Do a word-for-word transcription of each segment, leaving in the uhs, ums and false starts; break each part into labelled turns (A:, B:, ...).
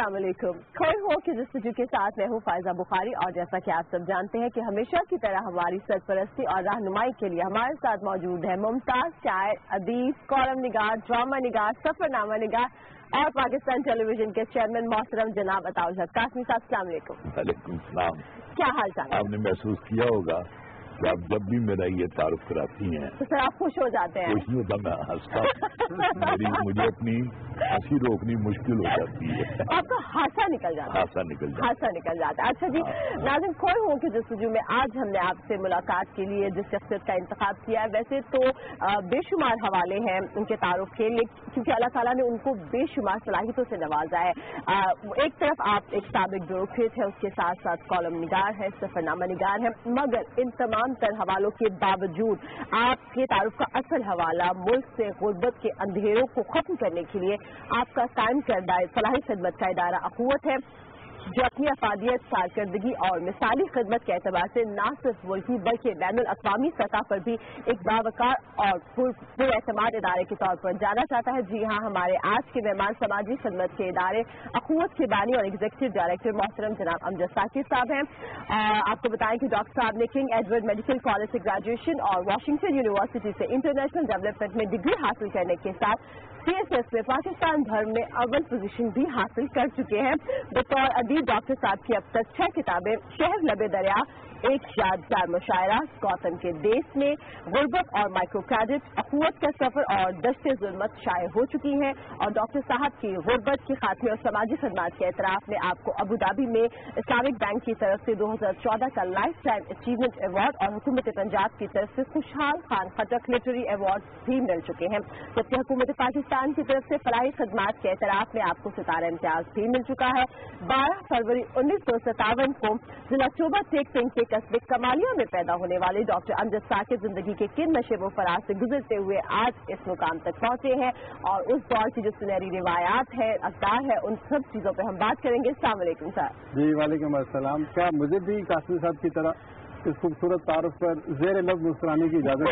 A: अस्सलाम वालेकुम। खोए हो कि जस्तजू के साथ मैं हूँ फायजा बुखारी, और जैसा कि आप सब जानते हैं कि हमेशा की तरह हमारी सरपरस्ती और रहनुमाई के लिए हमारे साथ मौजूद है मुमताज शायर, अदीब, कॉलम निगार, ड्रामा निगार, सफरनामा निगार और पाकिस्तान टेलीविजन के चेयरमैन मोहतरम जनाब अताउल हक कासमी साहब। अस्सलाम वालेकुम।
B: वालेकुम सलाम।
A: क्या हाल चाल?
B: आपने महसूस किया होगा कि आप जब भी मेरा ये तारुफ कराती हैं
A: तो सर आप खुश हो जाते हैं?
B: खुश नहीं होता, मैं हंसता मेरी मुझे अपनी हंसी रोकनी मुश्किल हो जाती है।
A: आपका हासा निकल जाता है?
B: हासा निकल जाता
A: हासा निकल जाता है। अच्छा जी नाज़रीन, खोए हो कि जस्तजू में आज हमने आपसे मुलाकात के लिए जिस शख्सियत का इंतखाब किया है, वैसे तो बेशुमार हवाले हैं उनके तारुफ के लिए, क्योंकि अल्लाह ताला ने उनको बेशुमार सलाहियतों से नवाजा है। एक तरफ आप एक साबिक ब्यूरोक्रेट है, उसके साथ साथ कॉलम निगार है, सफरनामा निगार है, मगर इन तमाम तर हवालों के बावजूद आपके तारुफ का असल हवाला मुल्क से गुर्बत के अंधेरों को खत्म करने के लिए आपका कायम करदा फलाही खिदमत का इदारा अखुवत है, जो अपनी अफादियत, कारकर्दगी और मिसाली खिदमत के एतबार से न सिर्फ मुल्की बल्कि बैनुल अक़वामी सतह पर भी एक बावकार और पुरएतमाद इदारे के तौर पर जाना जाता है। जी हाँ, हमारे आज के मेहमान समाजी खिदमत के इदारे अखुवत के बानी और एग्जीक्यूटिव डायरेक्टर मोहतरम जनाब अमजद साकिब साहब हैं। आपको बताएं कि डॉक्टर साहब ने किंग एडवर्ड मेडिकल कॉलेज से ग्रेजुएशन और वाशिंगटन यूनिवर्सिटी से इंटरनेशनल डेवलपमेंट में डिग्री हासिल करने के साथ सी एस एस में पाकिस्तान भर में अव्वल पोजीशन भी हासिल कर चुके हैं। बतौर अदीब डॉक्टर साहब की अब तक छह किताबें शहर लबे दरिया, एक यादगार मुशायरा, गौतम के देश में, गुर्बत और माइक्रो क्रेडिट, अखुवत का सफर और दश्ते जुल्मत शाये हो चुकी हैं। और डॉक्टर साहब की गुर्बत के खात्मे और समाजी खदमात के एतराफ में आपको अबू धाबी में इस्लामिक बैंक की तरफ से दो हजार चौदह का लाइफ टाइम अचीवमेंट अवार्ड और हुकूमत पंजाब की तरफ से खुशहाल खान खटक लिटरेरी अवार्ड भी मिल चुके हैं, जबकि हुकूमत पाकिस्तान की तरफ से फलाही खदमात के एतराफ में आपको सितारा इम्तियाज भी मिल चुका है। बारह फरवरी उन्नीस सौ सत्तावन को जिला चोबा टेक सिंह के कस्बे कमालिया में पैदा होने वाले डॉक्टर अमजद साकिब जिंदगी के किन नशे व फराज से गुजरते हुए आज इस मुकाम तक पहुंचे हैं, और उस दौर की जो सुनहरी रिवायात है, अखबार है, उन सब चीजों पर हम बात करेंगे। अस्सलाम वालेकुम सर।
C: जी वालेकुम अस्सलाम। क्या मुझे भी कासमी साहब की तरह इस खूबसूरत तारुफ पर जेर लफ्ज़ मुस्कुराने की इजाजत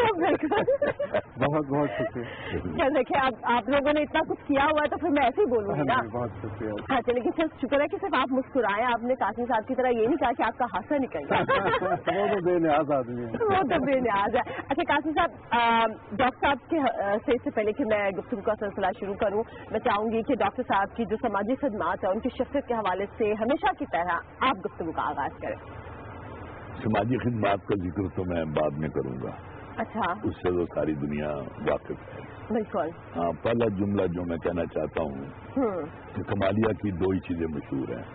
C: है? बहुत बहुत शुक्रिया।
A: देखिए आप आप लोगों ने इतना कुछ किया हुआ है तो फिर मैं ऐसे ही बोलूंगी ना।
C: बहुत शुक्रिया।
A: हाँ चलिए, कि सिर्फ शुक्र है कि सिर्फ आप मुस्कुराएं, आपने कासमी साहब की तरह ये नहीं कहा कि आपका हासा निकल गया।
C: वो तो बेनियाज आदमी है।
A: वो तो बेनियाज है। अच्छा कासमी साहब, डॉक्टर साहब के से इससे पहले कि मैं गुफ्तगू का सिलसिला शुरू करूँ, मैं चाहूंगी कि डॉक्टर साहब की जो समाजी खदमात है उनकी शख्सियत के हवाले से हमेशा की तरह आप गुफ्तगू का आगाज करें।
B: समाजी खिदमात का जिक्र तो मैं बाद में करूंगा।
A: अच्छा, उससे
B: तो सारी दुनिया वाकिफ है।
A: बिल्कुल।
B: हाँ, पहला जुमला जो मैं कहना चाहता हूँ कि कमालिया की दो ही चीजें मशहूर हैं,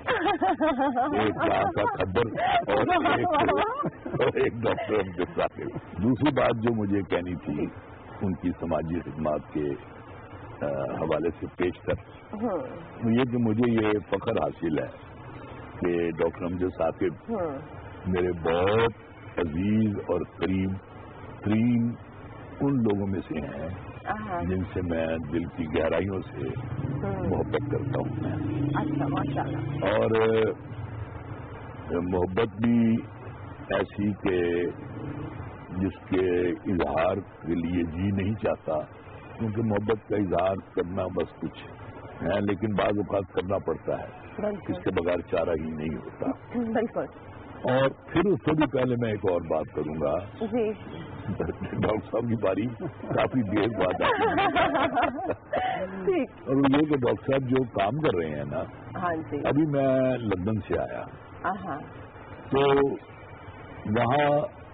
B: एक यहाँ का खबर और एक, और एक डॉक्टर अमजद साकिब। दूसरी बात जो मुझे कहनी थी उनकी समाजी खिदमात के हवाले से पेश कर, तो ये कि मुझे ये फख्र हासिल है कि डॉक्टर अमजद साकिब मेरे बहुत अजीज और करीब तरीन उन लोगों में से हैं जिनसे मैं दिल की गहराइयों से मोहब्बत करता हूँ मैं।
A: अच्छा, माशाअल्लाह।
B: और मोहब्बत भी ऐसी कि जिसके इजहार के लिए जी नहीं चाहता, क्योंकि मोहब्बत का इजहार करना बस कुछ है, लेकिन बाज़ औक़ात करना पड़ता है, इसके बगैर चारा ही नहीं होता।
A: बिल्कुल।
B: और फिर उससे भी पहले मैं एक और बात करूंगा।
A: जी।
B: डॉक्टर साहब की बारी काफी देर बाद आई। और ये कि डॉक्टर साहब जो काम कर रहे हैं ना,
A: हाँ जी,
B: अभी मैं लंदन से आया, तो वहाँ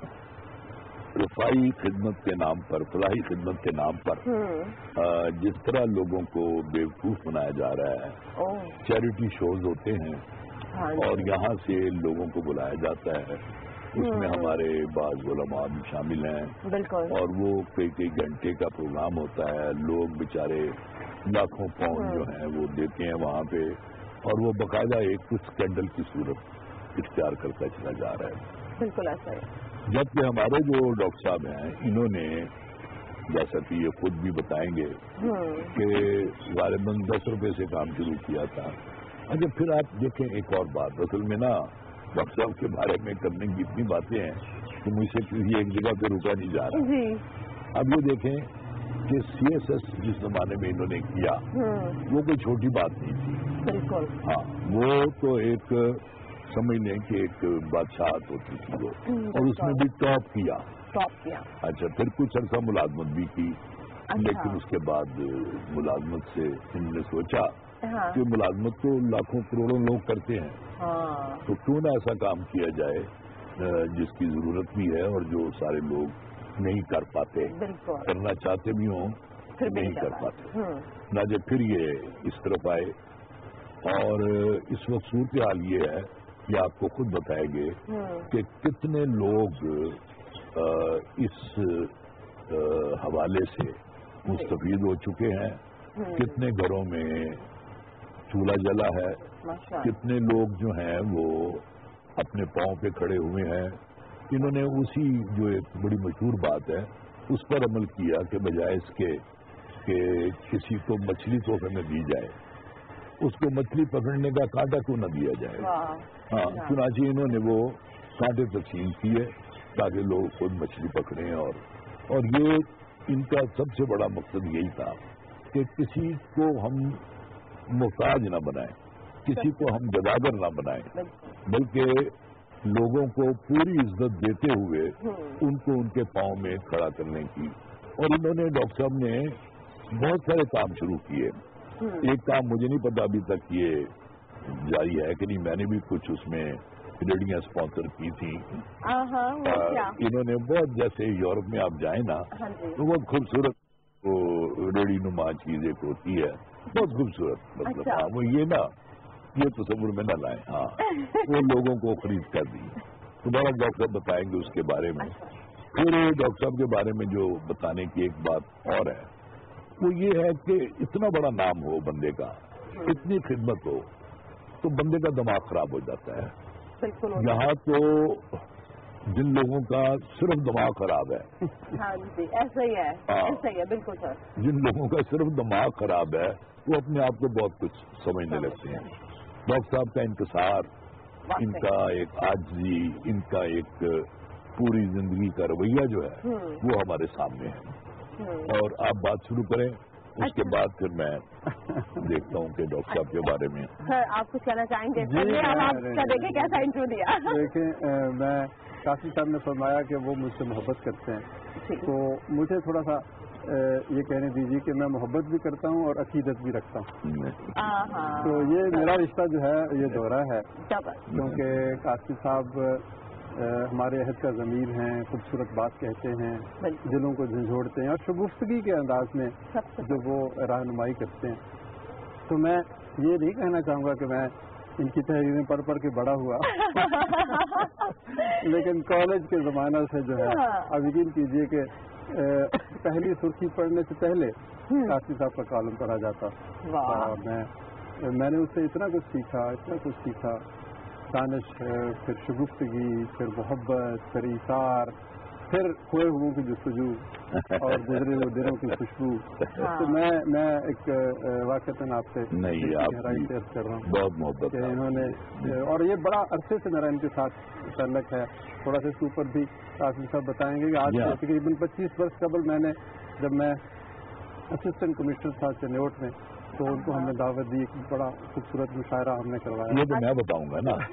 B: रफाई खिदमत के नाम पर, फलाही खिदमत के नाम पर जिस तरह लोगों को बेवकूफ बनाया जा रहा है, चैरिटी शोज होते हैं और यहाँ से लोगों को बुलाया जाता है, उसमें हमारे बाज़ उलमा भी शामिल हैं।
A: बिल्कुल।
B: और वो कई कई घंटे का प्रोग्राम होता है, लोग बेचारे लाखों पाउंड जो हैं वो देते हैं वहाँ पे, और वो बाकायदा एक स्कैंडल की सूरत इख्तियार करता चला जा रहा है।
A: बिल्कुल ऐसा है।
B: जबकि हमारे जो डॉक्टर साहब हैं, इन्होंने जैसा कि ये खुद भी बताएंगे कि गालिबन दस रुपए से काम शुरू किया था। अच्छा, फिर आप देखें एक और बात, असल में ना डॉक्टर साहब के बारे में करने की इतनी बातें हैं कि मुझसे किसी एक जगह पे रुका नहीं जा रहा।
A: जी।
B: अब ये देखें کہ سی ایس ایس جس زمانے میں انہوں نے کیا وہ کوئی چھوٹی بات نہیں تھی.
A: بالکل.
B: ہاں وہ تو ایک سمجھ لیں کہ ایک بادشاہت ہوتی تھی وہ, اور اس میں بھی ٹاپ کیا.
A: ٹاپ کیا.
B: اچھا, پھر کچھ عرصہ ملازمت بھی کی, لیکن اس کے بعد ملازمت سے انہوں نے سوچا کہ ملازمت تو لاکھوں کروڑوں لوگ کرتے ہیں, تو کیوں نہ ایسا کام کیا جائے جس کی ضرورت بھی ہے اور جو سارے لوگ نہیں کر پاتے, کرنا چاہتے بھی ہوں نہیں کر پاتے. نہ جب پھر یہ اس طرف آئے, اور اس وقت صورتحال یہ ہے کہ آپ کو خود بتائیں گے کہ کتنے لوگ اس حوالے سے مستفید ہو چکے ہیں, کتنے گھروں میں چولہا جلا ہے, کتنے لوگ جو ہیں وہ اپنے پاؤں پہ کھڑے ہوئے ہیں. انہوں نے اسی جو ایک بڑی مشہور بات ہے اس پر عمل کیا کہ بجائے اس کے کہ کسی کو مچھلی تحفے میں دی جائے, اس کو مچھلی پکڑنے کا کانٹا کیوں نہ دیا جائے. ہاں, چنانچہ انہوں نے وہ کانٹے تقسیم کیے تاکہ لوگ خود مچھلی پکڑیں, اور اور یہ ان کا سب سے بڑا مقصد یہی تھا کہ کسی کو ہم محتاج نہ بنائیں, کسی کو ہم جداگر نہ بنائیں, بلکہ لوگوں کو پوری عزت دیتے ہوئے ان کو ان کے پاؤں میں کھڑا کرنے کی. اور انہوں نے ڈاکٹر صاحب نے بہت سارے کام شروع کیے. ایک کام مجھے نہیں پتا ابھی تک یہ جاری ہے کہ نہیں, میں نے بھی کچھ اس میں ریڑیاں اسپانسر کی تھیں. انہوں نے بہت, جیسے یورپ میں آپ جائیں نا تو بہت خوبصورت وہ ریڑی نما چیز ایک ہوتی ہے, بہت خوبصورت. مطلب ہاں وہ یہ نا یہ تصور میں نہ لائیں. ہاں, وہ لوگوں کو خرید کر دی. تمہارا ڈاکٹر صاحب بتائیں گے اس کے بارے میں. پھر ڈاکٹر صاحب کے بارے میں جو بتانے کی ایک بات اور ہے وہ یہ ہے کہ اتنا بڑا نام ہو بندے کا, اتنی خدمت ہو, تو بندے کا دماغ خراب ہو جاتا ہے. یہاں تو جن لوگوں کا صرف دماغ خراب ہے,
A: ایسا ہی ہے, ایسا ہی ہے, بالکل سر,
B: جن لوگوں کا صرف دماغ خراب ہے وہ اپنے آپ کو بہت کچھ سمجھنے لگتے ہیں. ڈاکٹر صاحب کا انکسار, ان کا ایک عاجزی, ان کا ایک پوری زندگی کا رویہ جو ہے وہ ہمارے سامنے ہے. اور آپ بات شروع کریں, اس کے بعد پھر میں دیکھتا ہوں کہ ڈاکٹر صاحب کے بارے میں.
A: سر آپ کچھ کہنا چاہیں گے؟ آپ دیکھیں کیسا انٹرو دیا.
C: دیکھیں, میں قاسم صاحب نے فرمایا کہ وہ مجھ سے محبت کرتے ہیں, تو مجھے تھوڑا سا یہ کہنے دیجیے کہ میں محبت بھی کرتا ہوں اور عقیدت بھی رکھتا ہوں. تو یہ میرا رشتہ جو ہے یہ دوہرا ہے, کیونکہ قاسم صاحب ہمارے عہد کا ضمیر ہیں, خوبصورت بات کہتے ہیں, دلوں کو جھنجھوڑتے ہیں, اور شگفتگی کے انداز میں جو وہ رہنمائی کرتے ہیں. تو میں یہ نہیں کہنا چاہوں گا کہ میں ان کی تحریریں پڑھ پڑھ کے بڑا ہوا, لیکن کالج کے زمانہ سے جو ہے اب یقین کیجیے کہ پہلی سرخی پڑھنے سے پہلے قاسم صاحب کا کالم پڑھا جاتا. میں میں نے اس سے اتنا کچھ سیکھا, اتنا کچھ سیکھا, دانش, پھر شگفتگی, پھر محبت, پھر ایثار, پھر کھوئے ہوں کی جستجو اور گزرے ہوئے دنوں کی خوشبو. تو میں میں ایک واقعتاً آپ سے گہرائی سے عرض کر رہا ہوں
B: بہت محبت
C: کہ انہوں نے, اور یہ بڑا عرصے سے میرا ان کے ساتھ تعلق ہے. تھوڑا سا اس کے اوپر بھی قاسم صاحب بتائیں گے کہ آج سے تقریباً پچیس برس قبل میں نے, جب میں اسسٹنٹ کمشنر تھا چنوٹ میں, تو ان کو ہم نے دعوت دی, ایک بڑا خوبصورت مشاعرہ ہم نے کروایا.
B: یہ تو میں بتاؤں گا نا,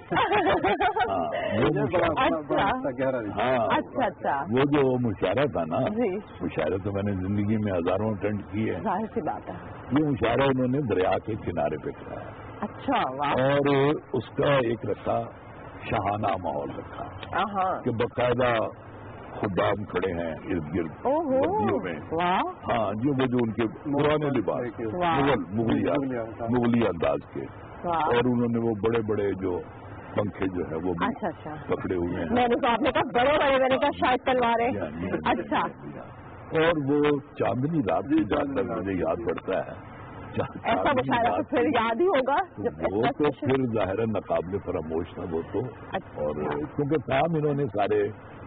A: اچھا اچھا
B: وہ جو مشاعرہ تھا نا, مشاعرہ تو میں نے زندگی میں ہزاروں اٹینڈ کیے,
A: ظاہر سی بات ہے.
B: یہ مشاعرہ انہوں نے دریا کے کنارے پہ کرایا.
A: اچھا,
B: اور اس کا ایک رکھا شاہانہ ماحول رکھا کہ باقاعدہ خدام کھڑے ہیں ارد گرد ندیوں میں. ہاں جی, وہ جو ان کے پرانے لباس مغل مغلی انداز کے, اور انہوں نے وہ بڑے بڑے جو پنکھے جو ہے وہ پکڑے ہوئے ہیں.
A: میں نے تو آپ نے کہا بڑے بڑے, میں نے کہا شاید تلواریں. اچھا,
B: اور وہ چاندنی رات کی جان تک مجھے یاد پڑتا ہے.
A: ایسا مشاعرہ تو پھر یاد ہی ہوگا,
B: وہ تو پھر ظاہر ناقابل فراموش تھا وہ تو. اور کیونکہ کام انہوں نے سارے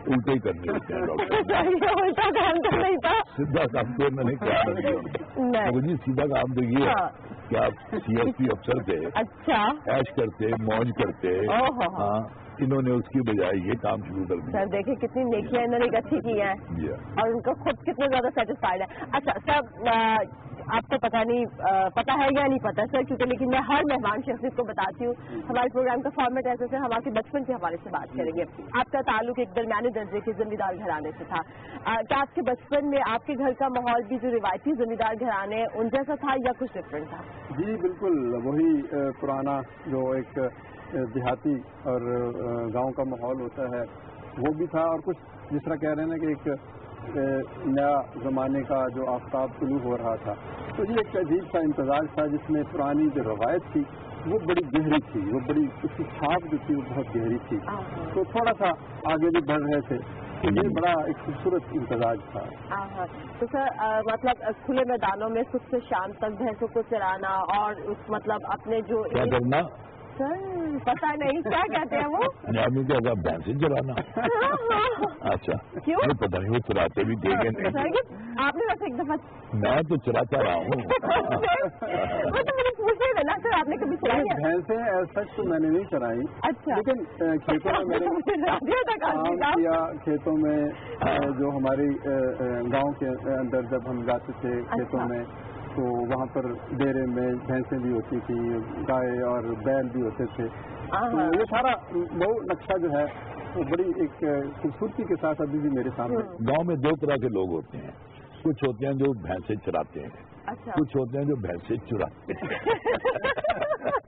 B: الٹے ہی کرنے لگتے ہیں ڈاکٹر
A: الٹا کام تو نہیں تھا,
B: سیدھا کام تو میں نے کیا جی سیدھا کام تو یہ کہ آپ سی ایس پی افسر تھے,
A: اچھا
B: ایش کرتے موج کرتے, ہاں انہوں نے اس کی بجائے یہ کام شروع کر دیا.
A: سر دیکھیں کتنی نیکیاں انہوں نے اکٹھی کی ہیں اور ان کا خود کتنا زیادہ سیٹسفائڈ ہے. اچھا سر آپ کو پتا نہیں پتا ہے یا نہیں پتا سر, کیونکہ لیکن میں ہر مہمان شخصیت کو بتاتی ہوں ہمارے پروگرام کا فارمیٹ ایسے سے ہم آپ کے بچپن کے حوالے سے بات کریں گے. آپ کا تعلق ایک درمیانی درجے کے زمیندار گھرانے سے تھا, کیا آپ کے بچپن میں آپ کے گھر کا ماحول بھی جو روایتی زمیندار گھرانے ان جیسا تھا یا کچھ ڈفرینٹ تھا؟
C: جی بالکل وہی پرانا جو ایک دیہاتی اور گاؤں کا ماحول ہوتا ہے وہ بھی تھا, اور کچھ جس طرح کہہ رہے ہیں نا کہ ایک نیا زمانے کا جو آفتاب طلوع ہو رہا تھا, تو یہ ایک عجیب سا امتزاج تھا جس میں پرانی جو روایت تھی وہ بڑی گہری تھی, وہ بڑی اس کی چھاپ جو تھی وہ بہت گہری تھی, تو تھوڑا سا آگے بھی بڑھ رہے تھے, تو یہ بڑا ایک خوبصورت امتزاج تھا.
A: تو سر مطلب کھلے میدانوں میں صبح سے شام تک بھینسوں کو چرانا اور اس مطلب اپنے جو
B: کیا کرنا
A: سر پتا نہیں کیا کہتے ہیں وہ
B: کیا بھینسیں چرانا, اچھا
A: کیوں
B: پتا نہیں وہ چراتے بھی دیکھیں نہیں,
A: آپ نے ویسے ایک دفعہ
B: میں تو چراتا رہا ہوں
A: وہ تو مجھے پوچھے تھے نا سر آپ نے کبھی چلائی ہے؟
C: بھینسیں سچ تو میں نے نہیں چرائی,
A: اچھا
C: لیکن کھیتوں میں میرے کام کیا, کھیتوں میں جو ہماری گاؤں کے اندر جب ہم جاتے تھے کھیتوں میں تو وہاں پر ڈیرے میں بھینسیں بھی ہوتی تھی, گائے اور بیل بھی ہوتے تھے, تو یہ سارا وہ نقشہ جو ہے وہ بڑی ایک خوبصورتی کے ساتھ ابھی بھی میرے سامنے.
B: گاؤں میں دو طرح کے لوگ ہوتے ہیں, کچھ ہوتے ہیں جو بھینسیں چراتے ہیں, کچھ ہوتے ہیں جو بھینسیں چراتے ہیں.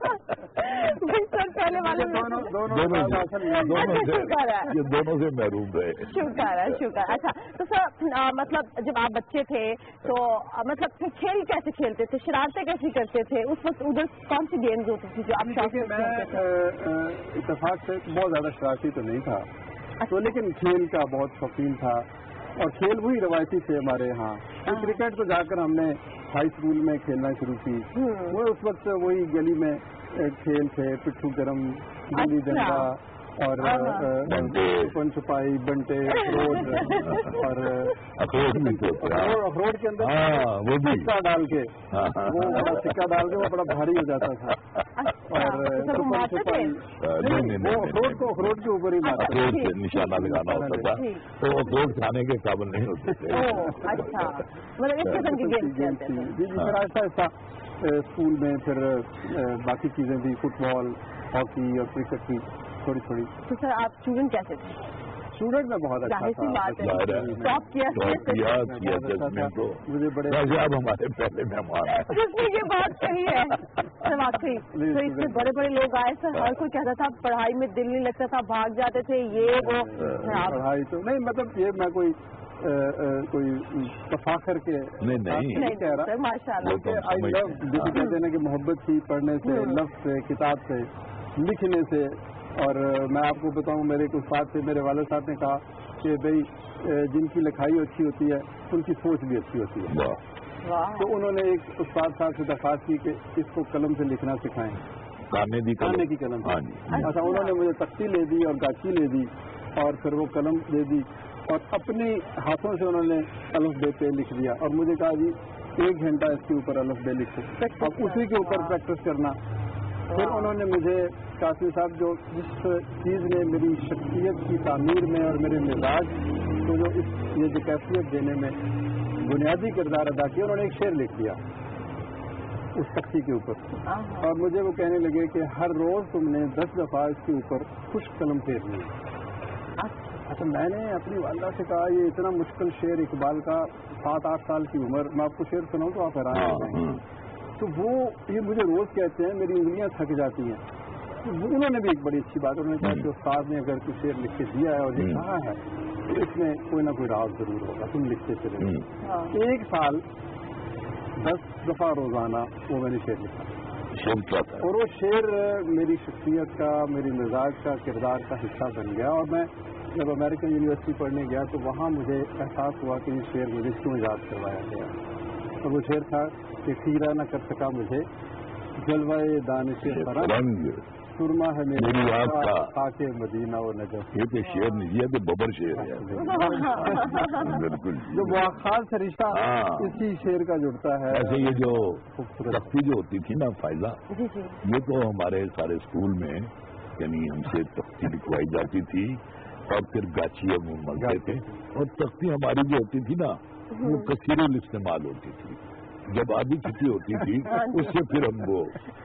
B: دونوں سے محروم رہے.
A: شکر ہے شکر. اچھا تو سر مطلب جب آپ بچے تھے تو مطلب کھیل کیسے کھیلتے تھے, شرارتیں کیسی کرتے تھے اس وقت, ادھر کون سی گیمز ہوتی تھی جو آپ شوق سے کھیلتے تھے؟
C: اتفاق سے بہت زیادہ شرارتی تو نہیں تھا تو, لیکن کھیل کا بہت شوقین تھا, اور کھیل وہی روایتی تھے ہمارے یہاں. کرکٹ تو جا کر ہم نے ہائی اسکول میں کھیلنا شروع کی, وہ اس وقت وہی گلی میں کھیل تھے, پٹھو گرم, گلی ڈنڈا اور چھپن چھپائی, بنٹے, اخروٹ, اور اخروٹ کے اندر سکہ ڈال کے وہ سکہ ڈال کے وہ بڑا بھاری ہو جاتا تھا, اور چھپن چھپائی وہ اخروٹ کو اخروٹ کے اوپر ہی
B: اخروٹ سے نشانہ لگانا ہوتا تھا, تو اخروٹ کھانے کے قابل نہیں ہوتے تھے.
C: جی جی پھر آہستہ آہستہ اسکول میں پھر باقی چیزیں بھی, فٹ بال, ہاکی اور کرکٹ کی تھوڑی تھوڑی.
A: تو سر آپ اسٹوڈنٹ کیسے تھے؟
C: اسٹوڈنٹ میں بہت اچھا
B: تھا, مجھے بڑے اب ہمارے پہلے مہمان ہیں,
A: یہ بات صحیح ہے سر واقعی. تو اس میں بڑے بڑے لوگ آئے سر, ہر کوئی کہتا تھا پڑھائی میں دل نہیں لگتا تھا, بھاگ جاتے تھے, یہ وہ
C: پڑھائی تو نہیں, مطلب یہ میں کوئی کوئی تفاخر کے
B: نہیں
C: کہہ رہا,
A: ماشاء اللہ
C: آئی لو جسے کہتے ہیں نا کہ محبت تھی پڑھنے سے, لفظ سے, کتاب سے, لکھنے سے. اور میں آپ کو بتاؤں میرے ایک استاد سے, میرے والد صاحب نے کہا کہ بھائی جن کی لکھائی اچھی ہوتی ہے ان کی سوچ بھی اچھی ہوتی ہے, تو انہوں نے ایک استاد صاحب سے درخواست کی کہ اس کو قلم سے لکھنا سکھائیں, کانے کی قلم. اچھا انہوں نے مجھے تختی لے دی اور گاچی لے دی اور پھر وہ قلم دے دی, اور اپنے ہاتھوں سے انہوں نے الف بے پہ لکھ دیا, اور مجھے کہا جی ایک گھنٹہ اس کے اوپر الف بے لکھو, اب اسی کے اوپر پریکٹس کرنا. پھر انہوں نے مجھے قاسم صاحب جو جس چیز نے میری شخصیت کی تعمیر میں اور میرے مزاج کو جو اس یہ جو کیفیت دینے میں بنیادی کردار ادا کیا, انہوں نے ایک شعر لکھ دیا اس تختی کے اوپر, اور مجھے وہ کہنے لگے کہ ہر روز تم نے دس دفعہ اس کے اوپر خشک قلم پھیرنی ہے. اچھا میں نے اپنی والدہ سے کہا یہ اتنا مشکل شعر اقبال کا, سات آٹھ سال کی عمر, میں آپ کو شعر سناؤں تو آپ حیران ہو جائیں گے. تو وہ یہ مجھے روز کہتے ہیں, میری انگلیاں تھک جاتی ہیں. تو انہوں نے بھی ایک بڑی اچھی بات, انہوں نے کہا کہ استاد نے اگر کوئی شعر لکھ کے دیا ہے اور یہ کہا ہے تو اس میں کوئی نہ کوئی راز ضرور ہوگا, تم لکھتے چلے. ایک سال دس دفعہ روزانہ وہ میں نے شعر لکھا, اور وہ شعر میری شخصیت کا, میری مزاج کا, کردار کا حصہ بن گیا. اور میں جب امریکن یونیورسٹی پڑھنے گیا تو وہاں مجھے احساس ہوا کہ یہ شعر مجھے کیوں یاد کروایا گیا, اور وہ شعر تھا کہ خیرہ نہ کر سکا مجھے جلوہ دانش فرنگ, सुरमा है
B: मेरी आँख का
C: आके मदीना वो नजर।
B: ये तो शेर नहीं, ये तो बबर शेर है। बिल्कुल,
C: जो खास रिश्ता इसी शेर का जुड़ता है।
B: ऐसे ये जो तख्ती जो होती थी ना फायदा, ये तो हमारे सारे स्कूल में यानी हमसे तख्ती लिखवाई जाती थी और फिर गाची हम मलते थे, और तख्ती हमारी जो होती थी ना वो कसीरुल इस्तेमाल होती थी। जब आधी छुट्टी होती थी उससे फिर हम वो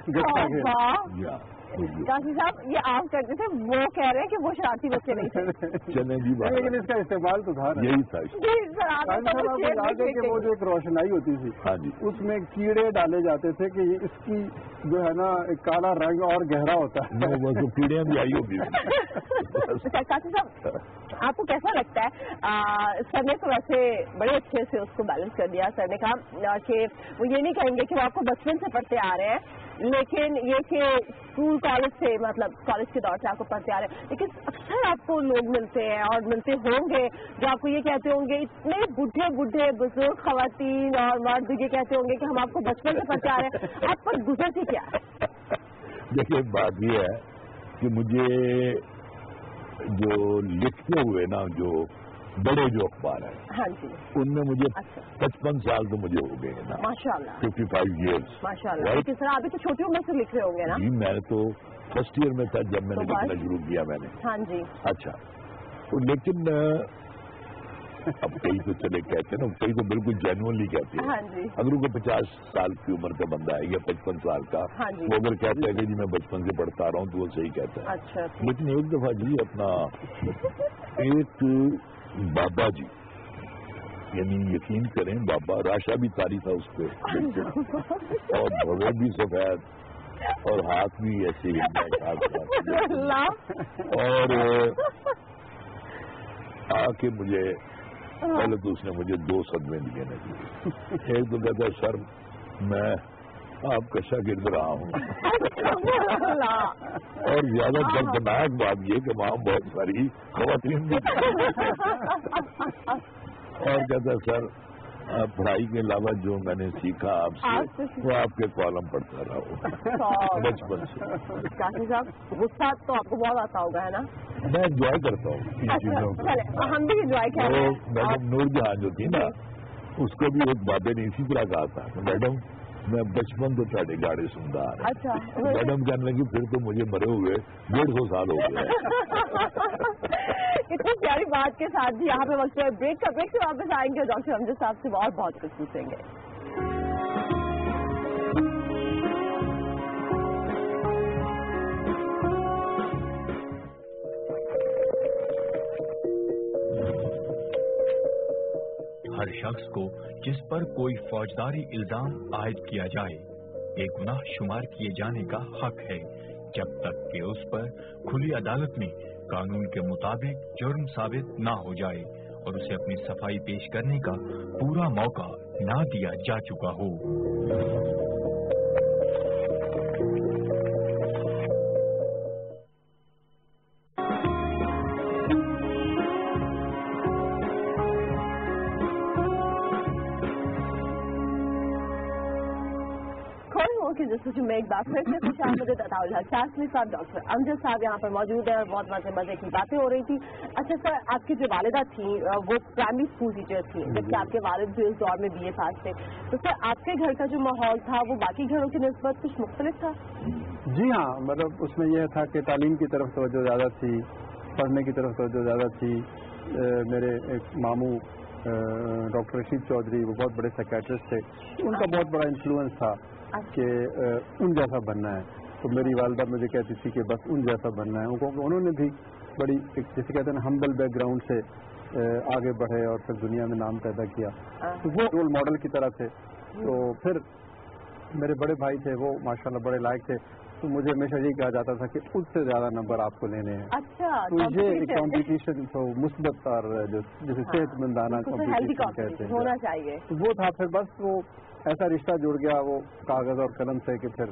A: काशी साहब ये आप करते थे, वो कह रहे हैं कि वो शरारती बच्चे नहीं थे।
B: चले जी बात,
C: लेकिन इसका इस्तेमाल तो था
B: यही था।
C: आपको याद है कि वो जो एक रोशनाई होती थी, हाँ जी, उसमें कीड़े डाले जाते थे कि इसकी जो है ना एक काला रंग और गहरा होता है,
B: वो तो कीड़ियाँ भी आई होती
A: थी। काशी साहब आपको कैसा लगता है, आ, सर ने तो वैसे बड़े अच्छे से उसको बैलेंस कर दिया। सर ने कहा कि वो ये नहीं कहेंगे कि वो आपको बचपन से पढ़ते आ रहे हैं, लेकिन ये कि स्कूल कॉलेज से मतलब कॉलेज के दौर से आपको पढ़ते आ रहे हैं, लेकिन अक्सर आपको लोग मिलते हैं और मिलते होंगे जो आपको ये कहते होंगे, इतने बुढ़े बुढ़े बुजुर्ग खवातीन और मर्द ये कहते होंगे कि हम आपको बचपन से पढ़ते आ रहे हैं, आप पर गुजरती क्या है?
B: देखिए बात ये है कि मुझे जो लिखते हुए ना जो बड़े जो अखबार है, हाँ जी, उनमें मुझे पचपन अच्छा। साल तो मुझे हो गए ना, माशाल्लाह, फिफ्टी फाइव ईयर्स,
A: माशाल्लाह। किस तरह अभी तो छोटी उम्र से लिख रहे होंगे ना?
B: जी मैंने तो फर्स्ट ईयर में था जब मैंने तो लिखना शुरू किया मैंने।
A: हाँ जी।
B: अच्छा, तो लेकिन अब कई तो चले कहते हैं ना, कई तो बिल्कुल जेन्युइनली कहते हैं।
A: हाँ जी।
B: अगर उनको पचास साल की उम्र का बंदा है या पचपन साल का, हाँ जी, वो अगर कहता है कि जी मैं बचपन से पढ़ता रहा हूँ तो वो सही कहता है।
A: अच्छा,
B: लेकिन एक दफा जी अपना एक बाबा जी, यानी यकीन करें बाबा, राशा भी तारी था उस पर और भवे भी सफेद और हाथ भी ऐसे और आके मुझे पहले तो उसने मुझे दो सदमे दिए नहीं। एक तो कहता सर मैं आपका शागिर्द रहा हूँ और ज्यादा दर्दनाक बात ये कि वहाँ बहुत सारी खवातीन भी और कहता सर पढ़ाई के अलावा जो मैंने सीखा आपसे वो आपके कॉलम पढ़ता रहा हूँ बचपन से।
A: काशी साहब गुस्सा तो आपको बहुत आता होगा है ना?
B: मैं एंजॉय करता हूँ इन चीजों को।
A: हम भी एंजॉय कर रहे हैं।
B: मैडम नूरजहां जो थी ना उसको भी एक बातें ने इसी तरह कहा था, मैडम मैं बचपन तो ਤੁਹਾਡੇ गाड़े सुनता आ रहा।
A: अच्छा।
B: मैडम कहने लगी फिर तो मुझे मरे हुए डेढ़ सौ साल हो गए।
A: इतनी प्यारी बात के साथ भी यहाँ पे वक्त है ब्रेक का। ब्रेक से वापस आएंगे डॉक्टर अमजद साहब से और बहुत कुछ पूछेंगे।
D: हर शख्स को जिस पर कोई फौजदारी इल्जाम आयद किया जाए बेगुनाह शुमार किए जाने का हक है, जब तक कि उस पर खुली अदालत में कानून के मुताबिक जुर्म साबित ना हो जाए और उसे अपनी सफाई पेश करने का पूरा मौका ना दिया जा चुका हो।
A: जस्तजू में एक बार फिर से खुश आमदीद अताउल हक चाशनी साहब डॉक्टर अमजद साहब यहाँ पर मौजूद हैं और बहुत मजे मजे की बातें हो रही थी। अच्छा सर, आपकी जो वालिदा थी वो प्राइमरी स्कूल टीचर थी, जबकि आपके वालिद जो इस दौर में बीए पास थे, तो सर आपके घर का जो माहौल था वो बाकी घरों की निस्बत कुछ मुख्तलिफ था?
C: जी हाँ, मतलब उसमें यह था कि तालीम की तरफ तवज्जो ज़्यादा थी, पढ़ने की तरफ तवज्जो ज़्यादा थी। मेरे एक मामू डॉक्टर रशीद चौधरी, वो बहुत बड़े साइकियाट्रिस्ट थे, उनका बहुत बड़ा इन्फ्लुएंस था कि उन जैसा बनना है। तो मेरी वालदा मुझे कहती थी कि बस उन जैसा बनना है। उनको उन्होंने भी बड़ी जैसे कहते हैं ना हम्बल बैकग्राउंड से आगे बढ़े और फिर दुनिया में नाम पैदा किया, तो वो रोल मॉडल की तरह थे। तो फिर मेरे बड़े भाई थे, वो माशाल्लाह बड़े लायक थे, तो मुझे हमेशा यही कहा जाता था कि उससे ज्यादा नंबर आपको लेने हैं।
A: अच्छा,
C: तो ये कॉम्पिटिशन तो मुस्बत और जैसे सेहतमंदाना कॉम्पिटिशन कहते हैं
A: होना चाहिए,
C: तो वो था। फिर बस वो ऐसा रिश्ता जुड़ गया वो कागज और कलम से कि फिर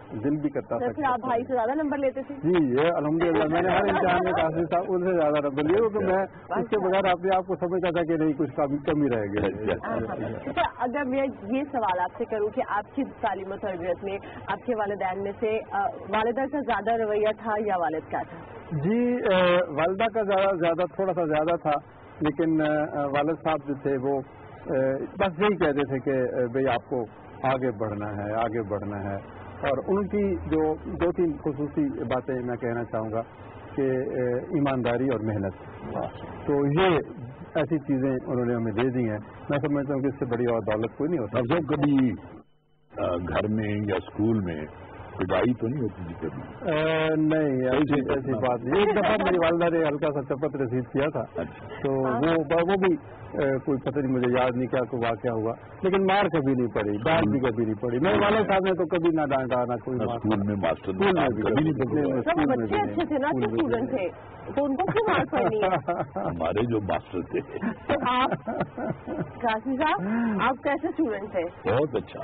C: दिल भी करता था।
A: फिर आप भाई से ज्यादा नंबर लेते थे?
C: जी, ये अल्हम्दुलिल्लाह मैंने हर इम्तिहान में काफी था उनसे ज्यादा नंबर लिए, क्योंकि मैं उसके बगैर अपने आप को समझता था कि नहीं कुछ कमी रह गई।
A: तो अगर मैं ये सवाल आपसे करूँ कि आपकी तालीम और तरबियत में आपके वालिदैन में से वालिदा का ज्यादा रवैया था या वालिद का था?
C: जी, वालिदा का ज्यादा ज्यादा थोड़ा सा ज्यादा था, लेकिन वालिद साहब जो थे वो बस यही कहते थे कि भाई आपको आगे बढ़ना है, आगे बढ़ना है। और उनकी जो दो तीन खुसूसी बातें मैं कहना चाहूँगा कि ईमानदारी और मेहनत, तो ये ऐसी चीज़ें उन्होंने हमें दे दी हैं। मैं समझता हूँ कि इससे बड़ी और दौलत कोई नहीं होता।
B: जब कभी घर में या स्कूल में पिटाई तो नहीं होती थी कभी?
C: नहीं, ऐसी ऐसी बात नहीं। एक दफा मेरी वालिदा ने हल्का सा चपत रिसीव किया था, तो वो वो भी कोई पता नहीं, मुझे याद नहीं क्या कोई वाक़या हुआ, लेकिन मार कभी नहीं पड़ी, डांट भी कभी नहीं पड़ी। मेरे वाले साहब ने तो कभी ना डांटा ना कोई मार।
B: स्कूल में मास्टर
C: स्कूल में भी कभी नहीं।
A: सब बच्चे अच्छे थे ना, स्टूडेंट थे, तो उनको क्यों मार पड़ी?
B: हमारे जो मास्टर थे।
A: तो आप काशी साहब, आप कैसे स्टूडेंट थे?
B: बहुत अच्छा।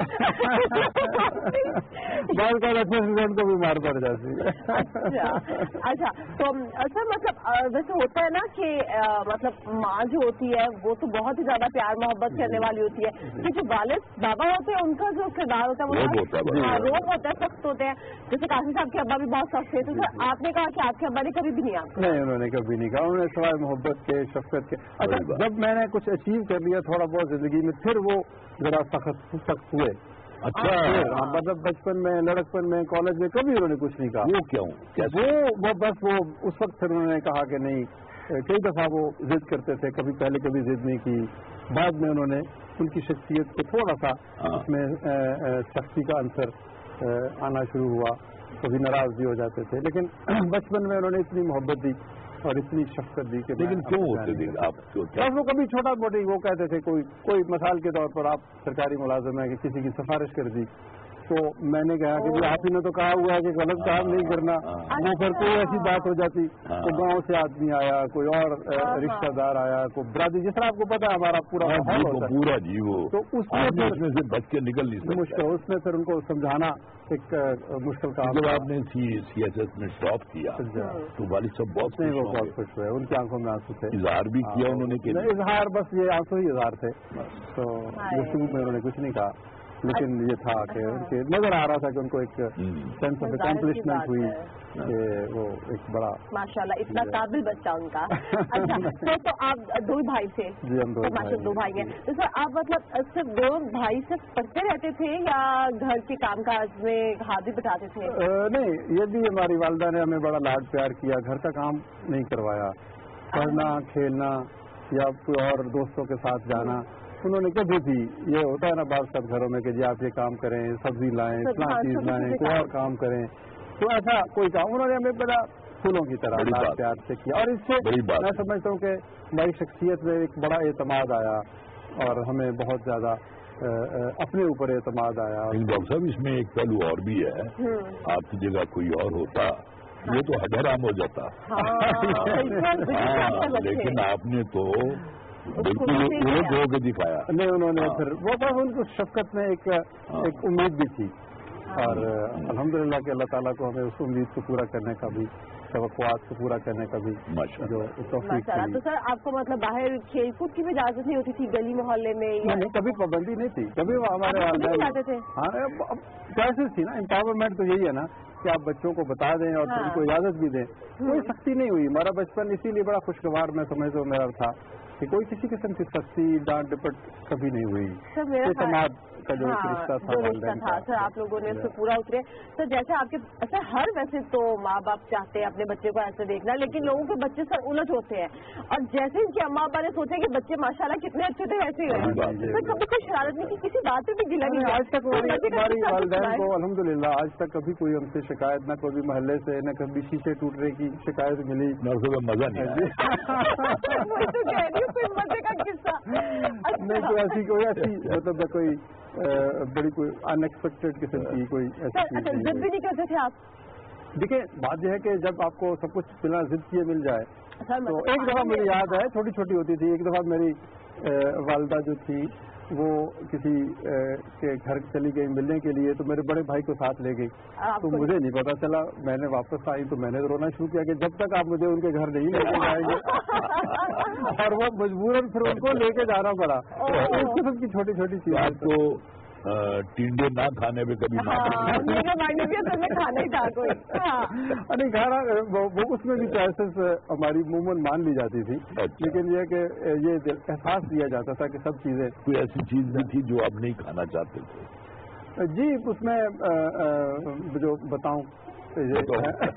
C: बहुत अच्छे स्टूडेंट को भी मार पड़ जाती है।
A: अच्छा अच्छा, तो सर मतलब वैसे होता है ना कि मतलब माँ जो होती है वो तो बहुत ही ज्यादा प्यार मोहब्बत करने वाली होती है, कि जो वालिद बाबा होते हैं उनका जो किरदार होता है वो रोब होता है, सख्त होते हैं। जैसे काशी साहब के अब्बा भी बहुत सख्त थे, तो सर आपने कहा कि आपके अब्बा ने कभी भी नहीं आपको?
C: नहीं, उन्होंने कभी नहीं कहा, उन्होंने सवाल मोहब्बत के, शफकत के। अच्छा, जब मैंने कुछ अचीव कर लिया थोड़ा बहुत जिंदगी में, फिर वो जरा सख्त सख्त हुए। अच्छा, मतलब बचपन में, लड़कपन में, कॉलेज में कभी उन्होंने कुछ नहीं कहा।
B: वो क्यों?
C: वो वो बस वो उस वक्त फिर उन्होंने कहा कि नहीं, कई दफा वो जिद करते थे, कभी पहले कभी जिद नहीं की, बाद में उन्होंने उनकी शख्सियत को थोड़ा सा उसमें सख्ती का अंतर आना शुरू हुआ, कभी नाराज भी हो जाते थे, लेकिन बचपन में उन्होंने इतनी मोहब्बत दी और इतनी शफकत दी कि
B: लेकिन क्यों होते थे आप?
C: बस वो कभी छोटा मोटी वो कहते थे, कोई कोई मिसाल के तौर पर आप सरकारी मुलाजिम है कि किसी की सिफारिश कर दी, तो मैंने कहा कि आप ही ने तो कहा हुआ है कि गलत काम नहीं करना, वो फिर कोई ऐसी बात हो जाती, तो गांव से आदमी आया, कोई और रिश्तेदार आया, कोई बरादरी, जिस तरह आपको पता है हमारा पूरा
B: पूरा जीव,
C: तो उसमें
B: से बच के निकल नहीं सकते।
C: मुश्किल, उसमें फिर उनको समझाना एक मुश्किल काम।
B: जब आपने सी एस एस में टॉप किया तो वालिद साहब बहुत
C: नहीं, वो बहुत खुश हुए, उनकी आंखों में आंसू थे।
B: इजहार भी किया उन्होंने?
C: इजहार बस ये आंसू ही इजहार थे, तो गुफ्तगू में उन्होंने कुछ नहीं कहा, लेकिन ये था कि उनके नजर आ रहा था कि उनको एक सेंस ऑफ अकम्पलिशमेंट हुई कि वो एक बड़ा
A: माशाल्लाह इतना काबिल बच्चा उनका। अच्छा, तो, तो आप दो भाई थे?
C: जी, हम दो
A: माशाल्लाह दो भाई हैं। तो सर आप मतलब सिर्फ दो भाई सिर्फ पढ़ते रहते थे या घर के काम काज में हाथ भी बटाते थे?
C: नहीं, ये भी हमारी वालिदा ने हमें बड़ा लाड प्यार किया, घर का काम नहीं करवाया, पढ़ना खेलना या कोई और दोस्तों के साथ जाना उन्होंने कभी भी, ये होता है ना बात सब घरों में कि जी आप ये काम करें, सब्जी लाएं, इतना चीज लाएं, कोई और काम करें, तो ऐसा कोई काम उन्होंने हमें बड़ा फूलों की तरह लाड प्यार से किया, और इससे मैं समझता हूँ कि हमारी शख्सियत में एक बड़ा एतमाद आया और हमें बहुत ज्यादा अपने ऊपर एतमाद आया।
B: डॉक्टर साहब, इसमें एक पहलू और भी है, आपकी जगह कोई और होता ये तो हजाराम हो जाता, लेकिन आपने तो बिल्कुल उलट हो के दिखाया। नहीं, उन्होंने फिर वो बस उनको शफकत में एक एक उम्मीद भी थी, और अल्हम्दुलिल्लाह कि अल्लाह ताला को हमें उस उम्मीद को पूरा करने का भी, तवक्कुआत को पूरा करने का भी जो तौफीक थी।
A: तो सर आपको मतलब बाहर खेल कूद की भी इजाजत नहीं होती थी गली मोहल्ले में?
C: नहीं, कभी पाबंदी नहीं थी, कभी हमारे
A: जाते थे।
C: हाँ, कैसे थी ना, एम्पावरमेंट तो यही है ना कि आप बच्चों को बता दें और हाँ। उनको इजाजत भी दें, कोई सख्ती नहीं हुई। हमारा बचपन इसीलिए बड़ा खुशगवार मैं समझता हूँ मेरा था कि कोई किसी किस्म की सख्ती डांट डपट कभी नहीं हुई। एतमाद का जो
A: हाँ,
C: रिश्ता था,
A: जो रिश्ता था सर आप लोगों ने उससे पूरा उतरे। सर जैसे आपके अच्छा हर वैसे तो माँ बाप चाहते हैं अपने बच्चे को ऐसे देखना, लेकिन लोगों के बच्चे सर उलट होते हैं, और जैसे इनके अम्मा अब्बा ने सोचा कि बच्चे माशाल्लाह कितने अच्छे थे वैसे ही सर कभी कोई शरारत नहीं की, किसी बात पे भी गिला नहीं?
C: आज तक हमारी वालिदैन को अल्हम्दुलिल्लाह आज तक कभी कोई हमसे शिकायत, न कभी मोहल्ले से, न कभी शीशे टूटने की शिकायत मिली,
B: मजा नहीं
A: मजे का किस्सा
C: नहीं, कोई ऐसी कोई ऐसी मतलब कोई बड़ी कोई अनएक्सपेक्टेड किस्म की कोई ऐसी चीज नहीं।
A: जिद भी नहीं करते थे आप?
C: देखिए बात यह है कि जब आपको सब कुछ बिना जिद किए मिल जाए, तो एक दफा मुझे याद है, छोटी छोटी होती थी, एक दफा मेरी वालिदा जो थी وہ کسی کے گھر چلی گئی ملنے کے لیے تو میرے بڑے بھائی کو ساتھ لے گئی، تو مجھے نہیں پتا چلا، میں نے واپس آئی تو میں نے رونا شروع کیا کہ جب تک آپ مجھے ان کے گھر نہیں لے کے جائیں گے، اور وہ مجبوراً پھر ان کو لے کے جانا پڑا۔ اس قسم کی چھوٹی چھوٹی چیزیں
B: کو ٹینڈے نہ کھانے پہ کبھی
A: کھانا ہی تھا کوئی
C: نہیں کھانا، وہ اس میں بھی چوائسیز ہماری عموماً مان لی جاتی تھی، لیکن یہ کہ یہ احساس دیا جاتا تھا کہ سب چیزیں،
B: کوئی ایسی چیز بھی تھی جو آپ نہیں کھانا چاہتے تھے؟
C: جی اس میں جو بتاؤں
A: اچھا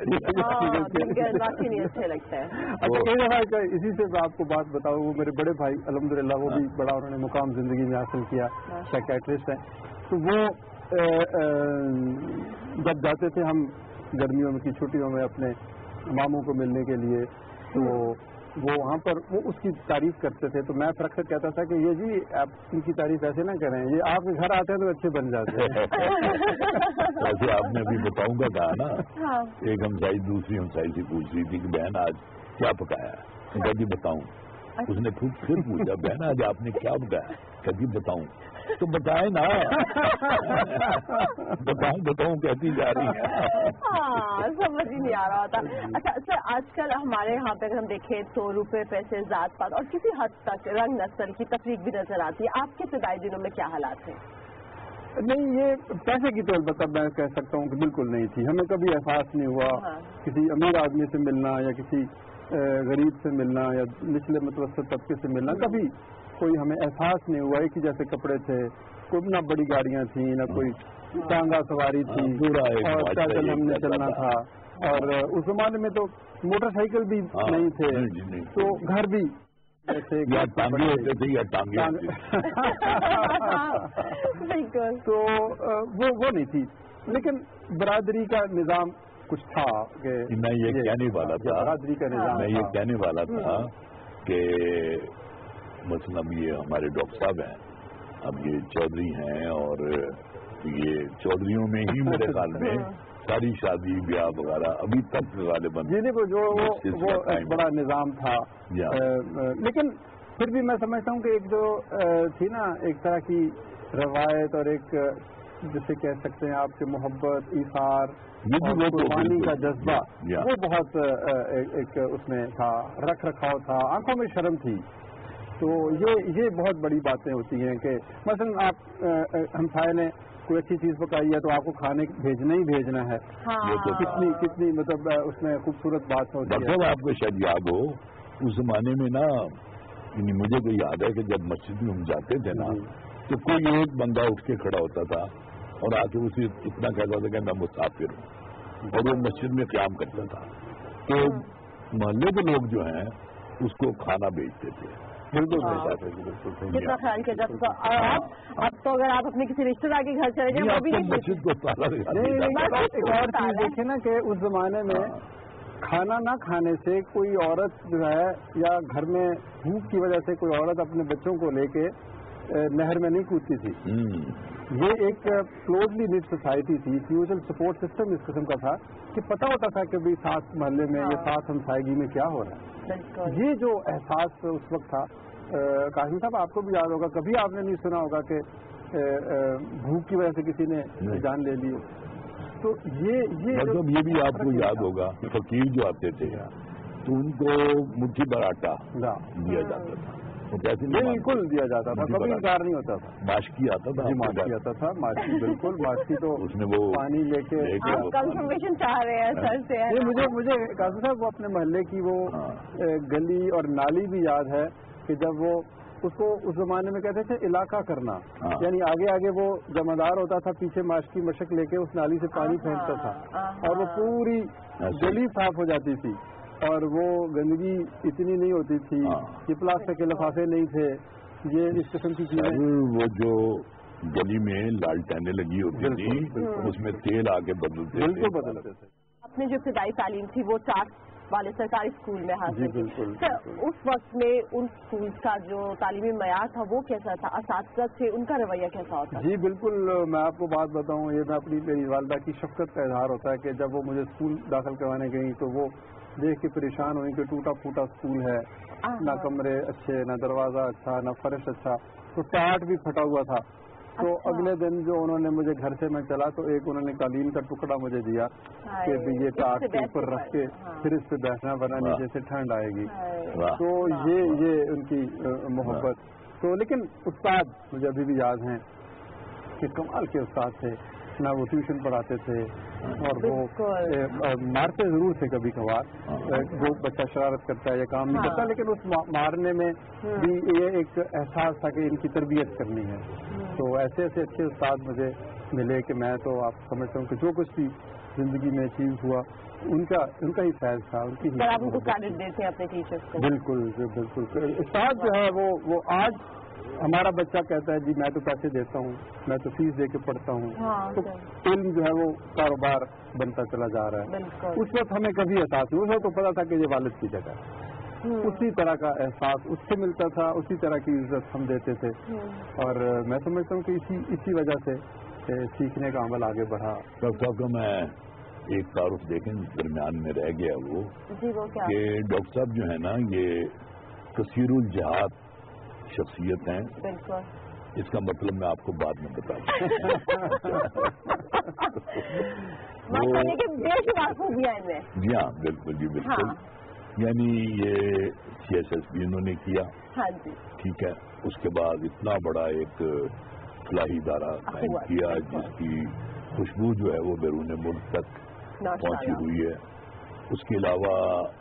C: کئی دفعہ اسی سے میں آپ کو بات بتاؤں، وہ میرے بڑے بھائی الحمدللہ وہ بھی بڑا انہوں نے مقام زندگی میں حاصل کیا، سائیکیٹرسٹ ہیں، تو وہ جب جاتے تھے ہم گرمیوں کی چھٹیوں میں اپنے ماموں کو ملنے کے لیے تو وہ وہاں پر وہ اس کی تعریف کرتے تھے، تو میں پھر اکثر کہتا تھا کہ یہ جی آپ ان کی تعریف ایسے نہ کریں، یہ آپ کے گھر آتے ہیں تو اچھے بن جاتے ہیں۔
B: ویسے آپ نے ابھی بتاؤں گا کہا نا، ایک ہمسائی دوسری ہمسائی سے پوچھ رہی تھی کہ بہن آج کیا پکایا، کبھی بتاؤں، اس نے پھر پوچھا بہن آج آپ نے کیا پکایا، کبھی بتاؤں، تو بتائیں نا، بتاؤں بتاؤں کہتی جا رہی ہے،
A: ہاں سمجھ ہی نہیں آ رہا ہوتا۔ اچھا سر، آج کل ہمارے یہاں پہ اگر ہم دیکھیں تو روپے پیسے ذات پات اور کسی حد تک رنگ نسل کی تفریق بھی نظر آتی ہے، آپ کے ابتدائی دنوں میں کیا حالات ہیں؟
C: نہیں، یہ پیسے کی تو البتہ میں کہہ سکتا ہوں کہ بالکل نہیں تھی، ہمیں کبھی احساس نہیں ہوا کسی امیر آدمی سے ملنا یا کسی غریب سے ملنا یا نچلے متوسط طبقے سے ملنا، کبھی کوئی ہمیں احساس نہیں ہوا۔ ایک ہی جیسے کپڑے تھے، کوئی نہ بڑی گاڑیاں تھیں نہ کوئی ٹانگا سواری تھی، اور پیدل ہم نے چلنا تھا، اور اس زمانے میں تو موٹر سائیکل بھی نہیں تھے، تو گھر بھی
B: یا ٹانگے ہوتے تھے یا ٹانگے
C: تو وہ وہ نہیں تھی، لیکن برادری کا نظام کچھ تھا کہ
B: میں یہ کہنے والا تھا
C: برادری کا نظام
B: میں یہ کہنے والا تھا کہ مثلا یہ ہمارے ڈاکٹر صاحب ہیں، اب یہ چودھری ہیں، اور یہ چودھریوں میں ہی میرے خیال میں ساری شادی بیاہ وغیرہ ابھی تک غالباً
C: جی وہ جو وہ بڑا نظام تھا، لیکن پھر بھی میں سمجھتا ہوں کہ ایک جو تھی نا ایک طرح کی روایت اور ایک جسے کہہ سکتے ہیں آپ کے محبت، ایثار، قربانی کا جذبہ، وہ بہت ایک اس میں تھا، رکھ رکھاؤ تھا، آنکھوں میں شرم تھی، تو یہ یہ بہت بڑی باتیں ہوتی ہیں کہ مثلا آپ ہمسائے نے کوئی اچھی چیز پکائی ہے تو آپ کو کھانے بھیجنا ہی بھیجنا ہے، کتنی کتنی مطلب اس میں خوبصورت بات ہوتی ہے۔
B: آپ کو شاید یاد ہو اس زمانے میں نا، مجھے تو یاد ہے کہ جب مسجد میں ہم جاتے تھے نا تو کوئی ایک بندہ اٹھ کے کھڑا ہوتا تھا اور آ کے اسے اتنا کہتا تھا کہ میں مسافر ہوں، اور وہ مسجد میں قیام کرتا تھا، تو محلے کے لوگ جو ہیں اس کو کھانا بیچتے تھے۔ بالکل
A: کتنا خیال کیا جاتا تھا، اور اب تو اگر آپ اپنے کسی رشتے دار کے گھر چلے جائیں وہ بھی نہیں
B: مسجد کو تالا
C: ایک اور چیز دیکھیں نا کہ اس زمانے میں کھانا نہ کھانے سے کوئی عورت جو ہے یا گھر میں بھوک کی وجہ سے کوئی عورت اپنے بچوں کو لے کے نہر میں نہیں کودتی تھی۔ یہ ایک کلوزلی نیٹ سوسائٹی تھی، میوچل سپورٹ سسٹم اس قسم کا تھا کہ پتہ ہوتا تھا کہ بھائی ساتھ محلے میں یا ساتھ ہمسائیگی میں کیا ہو رہا ہے۔ یہ جو احساس اس وقت تھا، قاسم صاحب آپ کو بھی یاد ہوگا، کبھی آپ نے نہیں سنا ہوگا کہ بھوک کی وجہ سے کسی نے جان لے لی، تو یہ
B: مطلب یہ بھی آپ کو یاد ہوگا فقیر جو آتے تھے تو ان کو مٹھی بھر آٹا دیا جاتا تھا،
C: بالکل دیا جاتا تھا، کبھی انکار نہیں ہوتا تھا۔
B: ماشکی آتا تھا،
C: ماشکی آتا تھا، ماشکی بالکل، ماشکی تو
B: اس میں وہ
C: پانی لے کے
A: کنفرمیشن چاہ رہے ہیں سر سے۔
C: یہ مجھے مجھے قاسم صاحب وہ اپنے محلے کی وہ گلی اور نالی بھی یاد ہے کہ جب وہ اس کو اس زمانے میں کہتے تھے علاقہ کرنا، یعنی آگے آگے وہ جمعدار ہوتا تھا، پیچھے ماشکی مشک لے کے اس نالی سے پانی پھینکتا تھا اور وہ پوری گلی صاف ہو جاتی تھی، اور وہ گندگی اتنی نہیں ہوتی تھی، یہ پلاسٹک کے لفافے نہیں تھے، یہ اس قسم کی چیزیں۔
B: وہ جو گلی میں لالٹینیں لگی ہوتی تھی اس میں تیل آ کے بدلتے
C: بالکل بدلتے تھے۔
A: اپنی جو ابتدائی تعلیم تھی وہ چار والے سرکاری اسکول میں حاصل کی، اس وقت میں ان اسکول کا جو تعلیمی معیار تھا وہ کیسا تھا، اساتذہ تھے ان کا رویہ کیسا ہوتا؟
C: جی بالکل، میں آپ کو بات بتاؤں، یہ میں اپنی میری والدہ کی شفقت کا اظہار ہوتا ہے کہ جب وہ مجھے اسکول داخل کروانے گئی تو وہ دیکھ کے پریشان ہوئی کہ ٹوٹا پھوٹا اسکول ہے، نہ کمرے اچھے، نہ دروازہ اچھا، نہ فرش اچھا، تو تو ٹاٹ بھی پھٹا ہوا تھا. تو اگلے دن جو انہوں نے مجھے گھر سے میں چلا تو ایک انہوں نے قالین کا ٹکڑا مجھے دیا کہ یہ ٹاٹ کے اوپر رکھ کے پھر اس پہ بیٹھنا ورنہ نیچے سے ٹھنڈ آئے گی. تو یہ یہ ان کی محبت. تو لیکن استاد مجھے ابھی بھی یاد ہیں کہ کمال کے استاد تھے. نہ وہ ٹیوشن پڑھاتے تھے اور وہ مارتے ضرور تھے کبھی کبھار. وہ بچہ شرارت کرتا ہے یا کام نہیں کرتا لیکن اس مارنے میں بھی یہ ایک احساس تھا کہ ان کی تربیت کرنی ہے. تو ایسے ایسے اچھے استاد مجھے ملے کہ میں تو آپ سمجھتا ہوں کہ جو کچھ بھی زندگی میں اچیو ہوا ان کا ان کا ہی فیض تھا. ان کی
A: آپ ان کو کریڈٹ دیتے ہیں اپنے ٹیچرز کو.
C: بالکل بالکل. استاد جو ہے وہ وہ آج ہمارا بچہ کہتا ہے جی میں تو پیسے دیتا ہوں, میں تو فیس دے کے پڑھتا ہوں. تو علم جو ہے وہ کاروبار بنتا چلا جا رہا ہے. اس وقت ہمیں کبھی احساس نہیں, اس وقت تو پتا تھا کہ یہ والد کی جگہ ہے. اسی طرح کا احساس اس سے ملتا تھا, اسی طرح کی عزت ہم دیتے تھے. اور میں سمجھتا ہوں کہ اسی اسی وجہ سے سیکھنے کا عمل آگے بڑھا.
B: ڈاکٹر صاحب کا میں ایک تعارف دیکھیں درمیان میں رہ گیا وہ کہ ڈاکٹر صاحب جو ہے نا یہ کثیر الجہاد شخصیت ہیں. اس کا مطلب میں آپ کو بعد میں بتا
A: دوں.
B: جی ہاں بالکل جی بالکل. یعنی یہ سی ایس ایس بھی انہوں نے کیا. ٹھیک ہے. اس کے بعد اتنا بڑا ایک فلاحی ادارہ قائم کیا جس کی خوشبو جو ہے وہ بیرون ملک تک پہنچی ہوئی ہے. اس کے علاوہ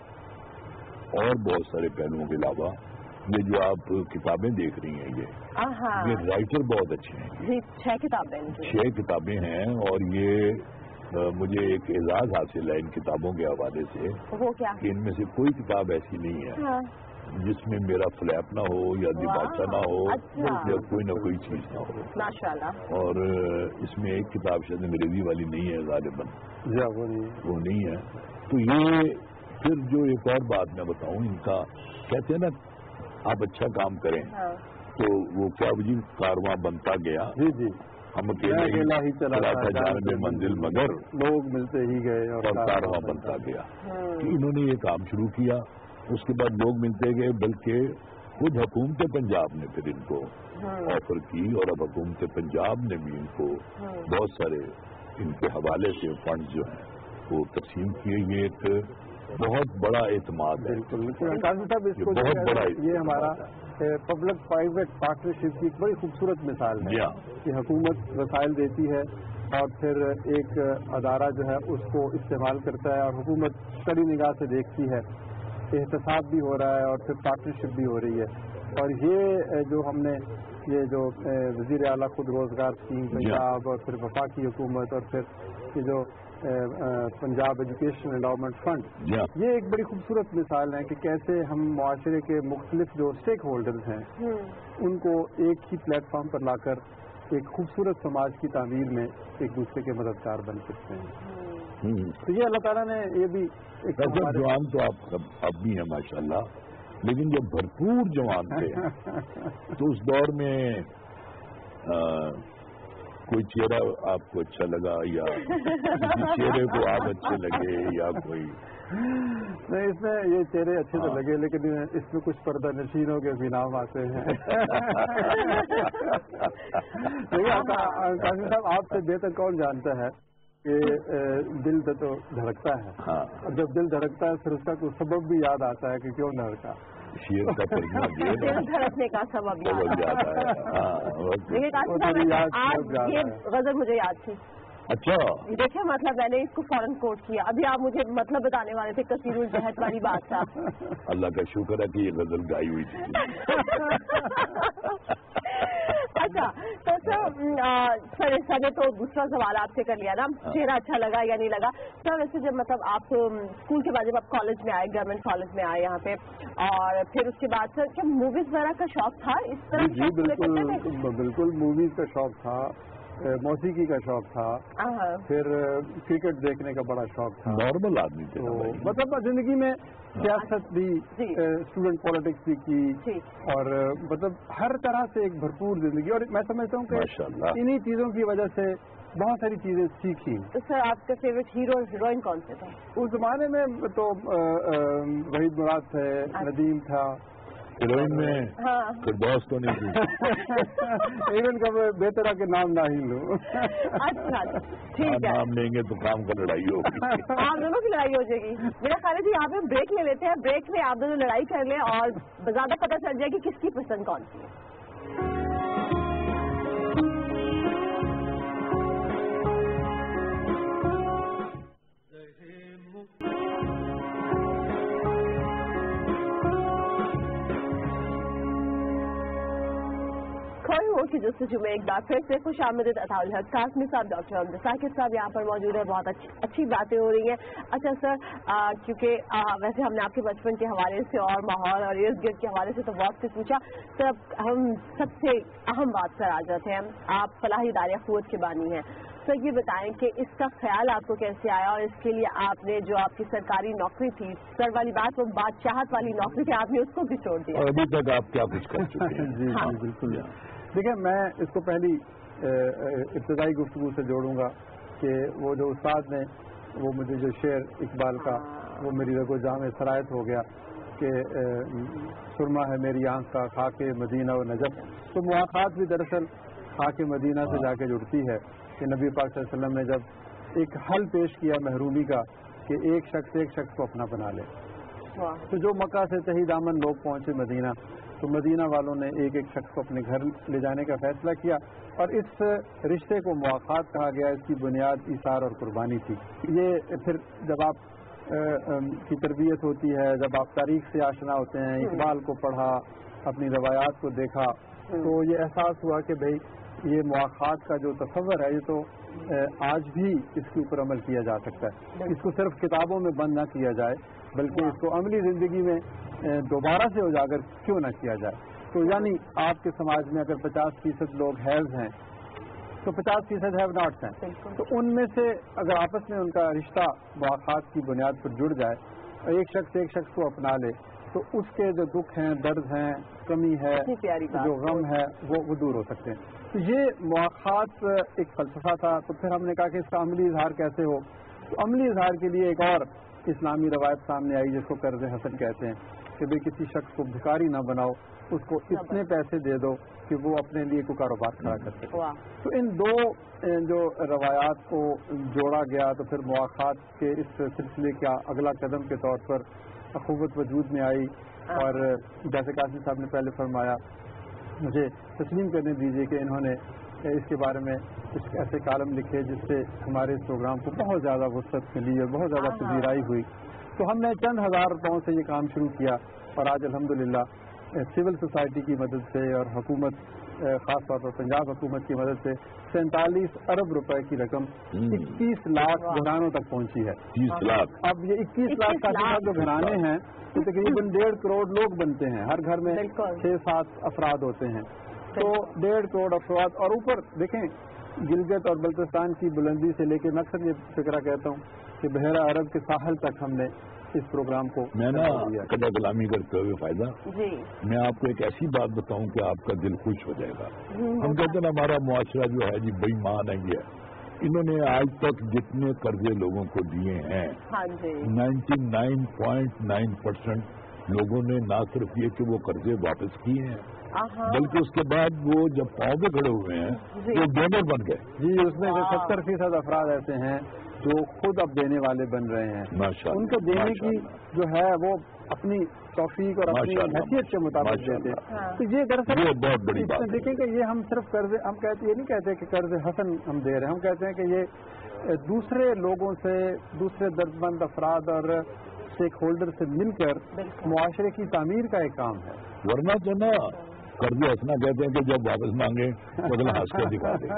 B: اور بہت سارے پہلوؤں کے علاوہ یہ جو آپ کتابیں دیکھ رہی ہیں یہ یہ رائٹر بہت اچھے ہیں.
A: چھ کتابیں
B: چھ کتابیں ہیں اور یہ مجھے ایک اعزاز حاصل ہے ان کتابوں کے حوالے سے کہ ان میں سے کوئی کتاب ایسی نہیں ہے جس میں میرا فلیپ نہ ہو یا دباچہ نہ ہو یا کوئی نہ کوئی چیز نہ ہو. اور اس میں ایک کتاب شاید انگریزی والی نہیں ہے غالباً, وہ نہیں ہے. تو یہ پھر جو ایک اور بات میں بتاؤں ان کا کہتے ہیں نا آپ اچھا کام کریں تو وہ کیا جی کارواں بنتا گیا.
C: جی جی
B: ہم اکیلا ہی چلا تھا جان میں منزل مگر
C: لوگ ملتے ہی گئے اور
B: کارواں بنتا گیا. انہوں نے یہ کام شروع کیا, اس کے بعد لوگ ملتے گئے, بلکہ خود حکومت پنجاب نے پھر ان کو آفر کی اور اب حکومت پنجاب نے بھی ان کو بہت سارے ان کے حوالے سے فنڈ جو ہیں وہ تقسیم کیے. یہ ایک بہت بڑا اعتماد ہے.
C: بہت بڑا یہ ہمارا پبلک پرائیویٹ پارٹنرشپ کی ایک بڑی خوبصورت مثال ہے کہ حکومت وسائل دیتی ہے اور پھر ایک ادارہ جو ہے اس کو استعمال کرتا ہے اور حکومت کڑی نگاہ سے دیکھتی ہے. احتساب بھی ہو رہا ہے اور پھر پارٹنرشپ بھی ہو رہی ہے. اور یہ جو ہم نے یہ جو وزیر اعلیٰ خود روزگار اسکیم پنجاب اور پھر وفاقی حکومت اور پھر یہ جو پنجاب ایجوکیشن انڈاؤمنٹ فنڈ, یہ ایک بڑی خوبصورت مثال ہے کہ کیسے ہم معاشرے کے مختلف جو اسٹیک ہولڈرز ہیں ان کو ایک ہی پلیٹ فارم پر لا کر ایک خوبصورت سماج کی تعمیر میں ایک دوسرے کے مددگار بن سکتے ہیں. تو یہ اللہ تعالیٰ نے یہ بھی ایک
B: جوان تو آپ اب بھی ہیں ماشاء اللہ, لیکن جب بھرپور جوان تھے تو اس دور میں کوئی چہرہ آپ کو اچھا لگا یا کسی چہرے کو آپ اچھے لگے یا کوئی
C: نہیں؟ اس میں یہ چہرے اچھے تو لگے لیکن اس میں کچھ پردہ نشینوں کے بھی نام آتے ہیں. قاسم صاحب آپ سے بہتر کون جانتا ہے کہ دل تو دھڑکتا ہے, اور جب دل دھڑکتا ہے پھر اس کا کوئی سبب بھی یاد آتا ہے کہ کیوں دھڑکا.
B: شیر کا
A: دھڑکنے کا سبب یاد آتا ہے. یہ غزل مجھے یاد تھی.
B: اچھا
A: دیکھیں مطلب میں نے اس کو فوراً کوٹ کیا. ابھی آپ مجھے مطلب بتانے والے تھے کثیر الجہد والی بات تھا.
B: اللہ کا شکر ہے کہ یہ غزل گائی ہوئی تھی.
A: اچھا تو سر سر نے تو دوسرا سوال آپ سے کر لیا نا, چہرہ اچھا لگا یا نہیں لگا. سر ویسے جب مطلب آپ اسکول کے بعد جب آپ کالج میں آئے, گورنمنٹ کالج میں آئے یہاں پہ, اور پھر اس کے بعد سر کیا موویز وغیرہ کا شوق تھا اس طرح؟
C: جی بالکل بالکل موویز کا شوق تھا, موسیقی کا شوق تھا, پھر کرکٹ دیکھنے کا بڑا شوق تھا.
B: نارمل آدمی تھے
C: مطلب زندگی میں سیاست بھی, اسٹوڈنٹ پالیٹکس بھی کی, اور مطلب ہر طرح سے ایک بھرپور زندگی. اور میں سمجھتا ہوں کہ انہی چیزوں کی وجہ سے بہت ساری چیزیں سیکھی.
A: تو سر آپ کا فیوریٹ ہیرو ہیروئن کون سے تھا
C: اس زمانے میں؟ تو وحید مراد تھے, ندیم تھا,
B: ہیروئن میں پھر باس تو نہیں تھی
C: ہیروئن کا بہتر کہ نام نہ ہی لوں.
A: اچھا ٹھیک ہے,
B: نام لیں گے تو کام کا لڑائی ہوگی,
A: آپ دونوں کی لڑائی ہو جائے گی. میرا خیال ہے جی یہاں پہ ہم بریک لے لیتے ہیں, بریک میں آپ دونوں لڑائی کر لیں اور زیادہ پتہ چل جائے کہ کس کی پسند کون سی ہے. کھوئے کی جستجو میں ایک بار پھر سے خوش آمدید عطا الحق قاسمی صاحب, ڈاکٹر امجد ثاقب صاحب یہاں پر موجود ہے. بہت اچھی اچھی باتیں ہو رہی ہیں. اچھا سر, کیونکہ ویسے ہم نے آپ کے بچپن کے حوالے سے اور ماحول اور ارد گرد کے حوالے سے تو بہت سے پوچھا, سر اب ہم سب سے اہم بات پر آ جاتے ہیں. آپ فلاحی ادارے اخوت کے بانی ہیں. سر یہ بتائیں کہ اس کا خیال آپ کو کیسے آیا, اور اس کے لیے آپ نے جو آپ کی سرکاری نوکری تھی, سر والی بات وہ بادشاہت والی نوکری تھی, آپ نے اس کو بھی چھوڑ دیا.
B: اور ابھی تک آپ کیا کچھ کر چکے ہیں؟
C: جی جی بالکل. دیکھیں میں اس کو پہلی ابتدائی گفتگو سے جوڑوں گا کہ وہ جو استاد نے وہ مجھے جو شعر اقبال کا وہ میری رگ و جان میں سرایت ہو گیا کہ سرما ہے میری آنکھ کا خاک مدینہ و نجف, تو مواقعات بھی دراصل خاک مدینہ سے جا کے جڑتی ہے کہ نبی پاک صلی اللہ علیہ وسلم نے جب ایک حل پیش کیا محرومی کا کہ ایک شخص ایک شخص کو اپنا بنا لے, تو جو مکہ سے تہی دامن لوگ پہنچے مدینہ, تو مدینہ والوں نے ایک ایک شخص کو اپنے گھر لے جانے کا فیصلہ کیا, اور اس رشتے کو مواقعات کہا گیا. اس کی بنیاد ایثار اور قربانی تھی. یہ پھر جب آپ کی تربیت ہوتی ہے, جب آپ تاریخ سے آشنا ہوتے ہیں, اقبال کو پڑھا, اپنی روایات کو دیکھا, تو یہ احساس ہوا کہ بھئی یہ مواقعات کا جو تصور ہے یہ تو آج بھی اس کے اوپر عمل کیا جا سکتا ہے. اس کو صرف کتابوں میں بند نہ کیا جائے بلکہ اس کو عملی زندگی میں دوبارہ سے اجاگر کیوں نہ کیا جائے. تو یعنی آپ کے سماج میں اگر پچاس فیصد لوگ ہیوز ہیں تو پچاس فیصد ہیو ناٹس ہیں, تو ان میں سے اگر آپس میں ان کا رشتہ مواقعات کی بنیاد پر جڑ جائے, ایک شخص ایک شخص کو اپنا لے, تو اس کے جو دکھ ہیں, درد ہیں, کمی ہے, جو غم ہے, وہ وہ دور ہو سکتے ہیں. تو یہ مواقعات ایک فلسفہ تھا. تو پھر ہم نے کہا کہ اس کا عملی اظہار کیسے ہو, تو عملی اظہار کے لیے ایک اور اسلامی روایت سامنے آئی جس کو قرض حسن کہتے ہیں کہ بھئی کسی شخص کو بھکاری نہ بناؤ, اس کو اتنے پیسے دے دو کہ وہ اپنے لیے کوئی کاروبار کھڑا کر سکے. تو ان دو جو روایات کو جوڑا گیا, تو پھر مواقعات کے اس سلسلے کا اگلا قدم کے طور پر اخوت وجود میں آئی. اور جیسے قاسم صاحب نے پہلے فرمایا, مجھے تسلیم کرنے دیجیے کہ انہوں نے اس کے بارے میں کچھ ایسے کالم لکھے جس سے ہمارے اس پروگرام کو بہت زیادہ وسعت ملی اور بہت زیادہ پذیرائی ہوئی. تو ہم نے چند ہزار روپوں سے یہ کام شروع کیا, اور آج الحمدللہ سول سوسائٹی کی مدد سے اور حکومت, خاص طور پر پنجاب حکومت کی مدد سے سینتالیس ارب روپے کی رقم اکیس لاکھ گھرانوں تک پہنچی ہے. اب یہ اکیس لاکھ کا جو گھرانے ہیں تو تقریباً ڈیڑھ کروڑ لوگ بنتے ہیں, ہر گھر میں چھ سات افراد ہوتے ہیں, تو ڈیڑھ کروڑ افراد. اور اوپر دیکھیں گلگت اور بلتستان کی بلندی سے لے کے میں اکثر یہ فکرہ کہتا ہوں کہ بحیرہ عرب کے ساحل تک ہم نے اس پروگرام کو
B: میں نا قدر غلامی کرتے ہوئے فائدہ جی میں آپ کو ایک ایسی بات بتاؤں کہ آپ کا دل خوش ہو جائے گا. ہم کہتے ہیں ہمارا معاشرہ جو ہے جی بے ایمان ہے, یہ انہوں نے آج تک جتنے قرضے لوگوں کو دیے ہیں ninety nine point nine percent لوگوں نے نہ صرف یہ کہ وہ قرضے واپس کیے ہیں, بلکہ اس کے بعد وہ جب پاؤں پہ کھڑے ہوئے ہیں وہ ڈونر بن گئے.
C: جی اس میں ستر فیصد افراد ایسے ہیں جو خود اب دینے والے بن رہے ہیں. ان کو دینے کی جو ہے وہ اپنی توفیق اور اپنی حیثیت کے مطابق دیتے ہیں. تو یہ دراصل
B: بہت بڑی بات ہے.
C: دیکھیں کہ یہ ہم صرف قرض ہم کہتے یہ نہیں کہتے کہ قرض حسن ہم دے رہے ہیں, ہم کہتے ہیں کہ یہ دوسرے لوگوں سے, دوسرے دردمند افراد اور اسٹیک ہولڈر سے مل کر معاشرے کی تعمیر کا ایک کام ہے.
B: ورنہ تو نا قرض ہنسنا کہتے ہیں کہ جب واپس مانگے بدلا ہنس کر دکھا دیں.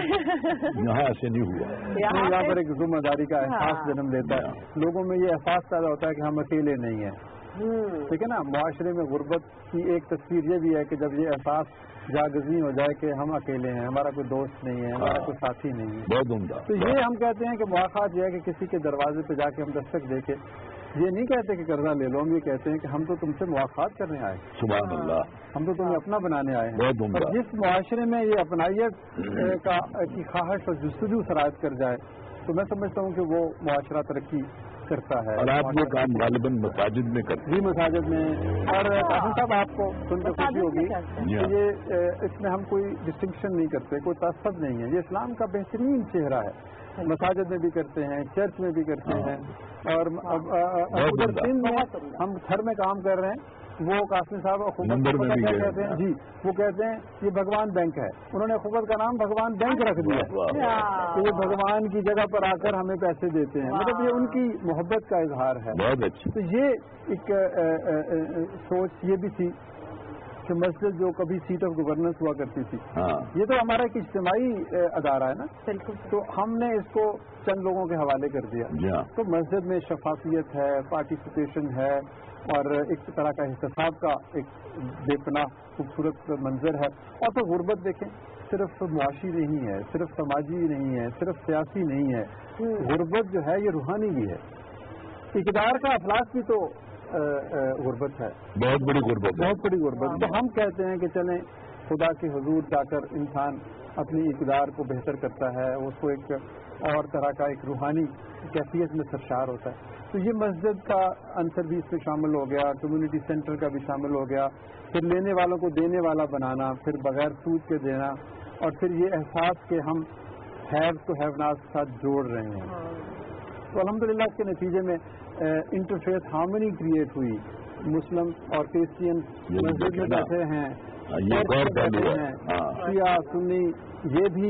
B: یہاں ایسے نہیں ہوا.
C: یہاں پر ایک ذمہ داری کا احساس جنم لیتا ہے, لوگوں میں یہ احساس پیدا ہوتا ہے کہ ہم اکیلے نہیں ہیں. ٹھیک ہے نا. معاشرے میں غربت کی ایک تصویر یہ بھی ہے کہ جب یہ احساس جاگزی ہو جائے کہ ہم اکیلے ہیں, ہمارا کوئی دوست نہیں ہے, ہمارا کوئی ساتھی نہیں ہے.
B: بہت عمدہ. تو
C: یہ ہم کہتے ہیں کہ مواقعات یہ ہے کہ کسی کے دروازے پہ جا کے ہم دستک دے کے یہ نہیں کہتے کہ قرضہ لے لو, ہم یہ کہتے ہیں کہ ہم تو تم سے مواقعات کرنے آئے.
B: سبحان اللہ.
C: ہم تو تمہیں اپنا بنانے آئے ہیں.
B: اور
C: جس معاشرے میں یہ اپنائیت کا کی خواہش اور جستجو سرایت کر جائے تو میں سمجھتا ہوں کہ وہ معاشرہ ترقی کرتا ہے.
B: اور آپ یہ کام غالباً مساجد میں کرتے ہیں؟
C: جی مساجد میں. اور قاسم صاحب آپ کو سن کے خوشی ہوگی کہ یہ اس میں ہم کوئی ڈسٹنکشن نہیں کرتے, کوئی تعصب نہیں ہے. یہ اسلام کا بہترین چہرہ ہے. مساجد میں بھی کرتے ہیں, چرچ میں بھی کرتے ہیں, اور ادھر سندھ میں ہم گھر میں کام کر رہے ہیں. وہ قاسم صاحب اخوت کیا کہتے ہیں؟ جی وہ کہتے ہیں یہ بھگوان بینک ہے. انہوں نے اخوت کا نام بھگوان بینک رکھ دیا کہ یہ بھگوان کی جگہ پر آ کر ہمیں پیسے دیتے ہیں. مطلب یہ ان کی محبت کا اظہار ہے.
B: بہت اچھا.
C: تو یہ ایک سوچ یہ بھی تھی کہ مسجد جو کبھی سیٹ آف گورننس ہوا کرتی تھی, یہ تو ہمارا ایک اجتماعی ادارہ ہے نا, تو ہم نے اس کو چند لوگوں کے حوالے کر دیا. تو مسجد میں شفافیت ہے, پارٹیسپیشن ہے, اور ایک طرح کا احتساب کا ایک بے پناہ خوبصورت منظر ہے. اور تو غربت دیکھیں, صرف معاشی نہیں ہے, صرف سماجی نہیں ہے, صرف سیاسی نہیں ہے. غربت جو ہے یہ روحانی بھی ہے. اقتدار کا افلاس بھی تو غربت ہے,
B: بہت بڑی غربت,
C: بہت بڑی غربت. تو ہم کہتے ہیں کہ چلیں خدا کے حضور جا کر انسان اپنی اقتدار کو بہتر کرتا ہے, اس کو ایک اور طرح کا ایک روحانی کیفیت میں سرشار ہوتا ہے. تو یہ مسجد کا عنصر بھی اس میں شامل ہو گیا, کمیونٹی سینٹر کا بھی شامل ہو گیا, پھر لینے والوں کو دینے والا بنانا, پھر بغیر سود کے دینا, اور پھر یہ احساس کہ ہم ہیو تو ہیو ناٹ کے ساتھ جوڑ رہے ہیں. تو الحمدللہ اس کے نتیجے میں انٹرفیس ہارمنی کریٹ ہوئی. مسلم اور کرسچین مسجد میں بیٹھے ہیں, بیٹھے ہیں, شیعہ سنی, یہ بھی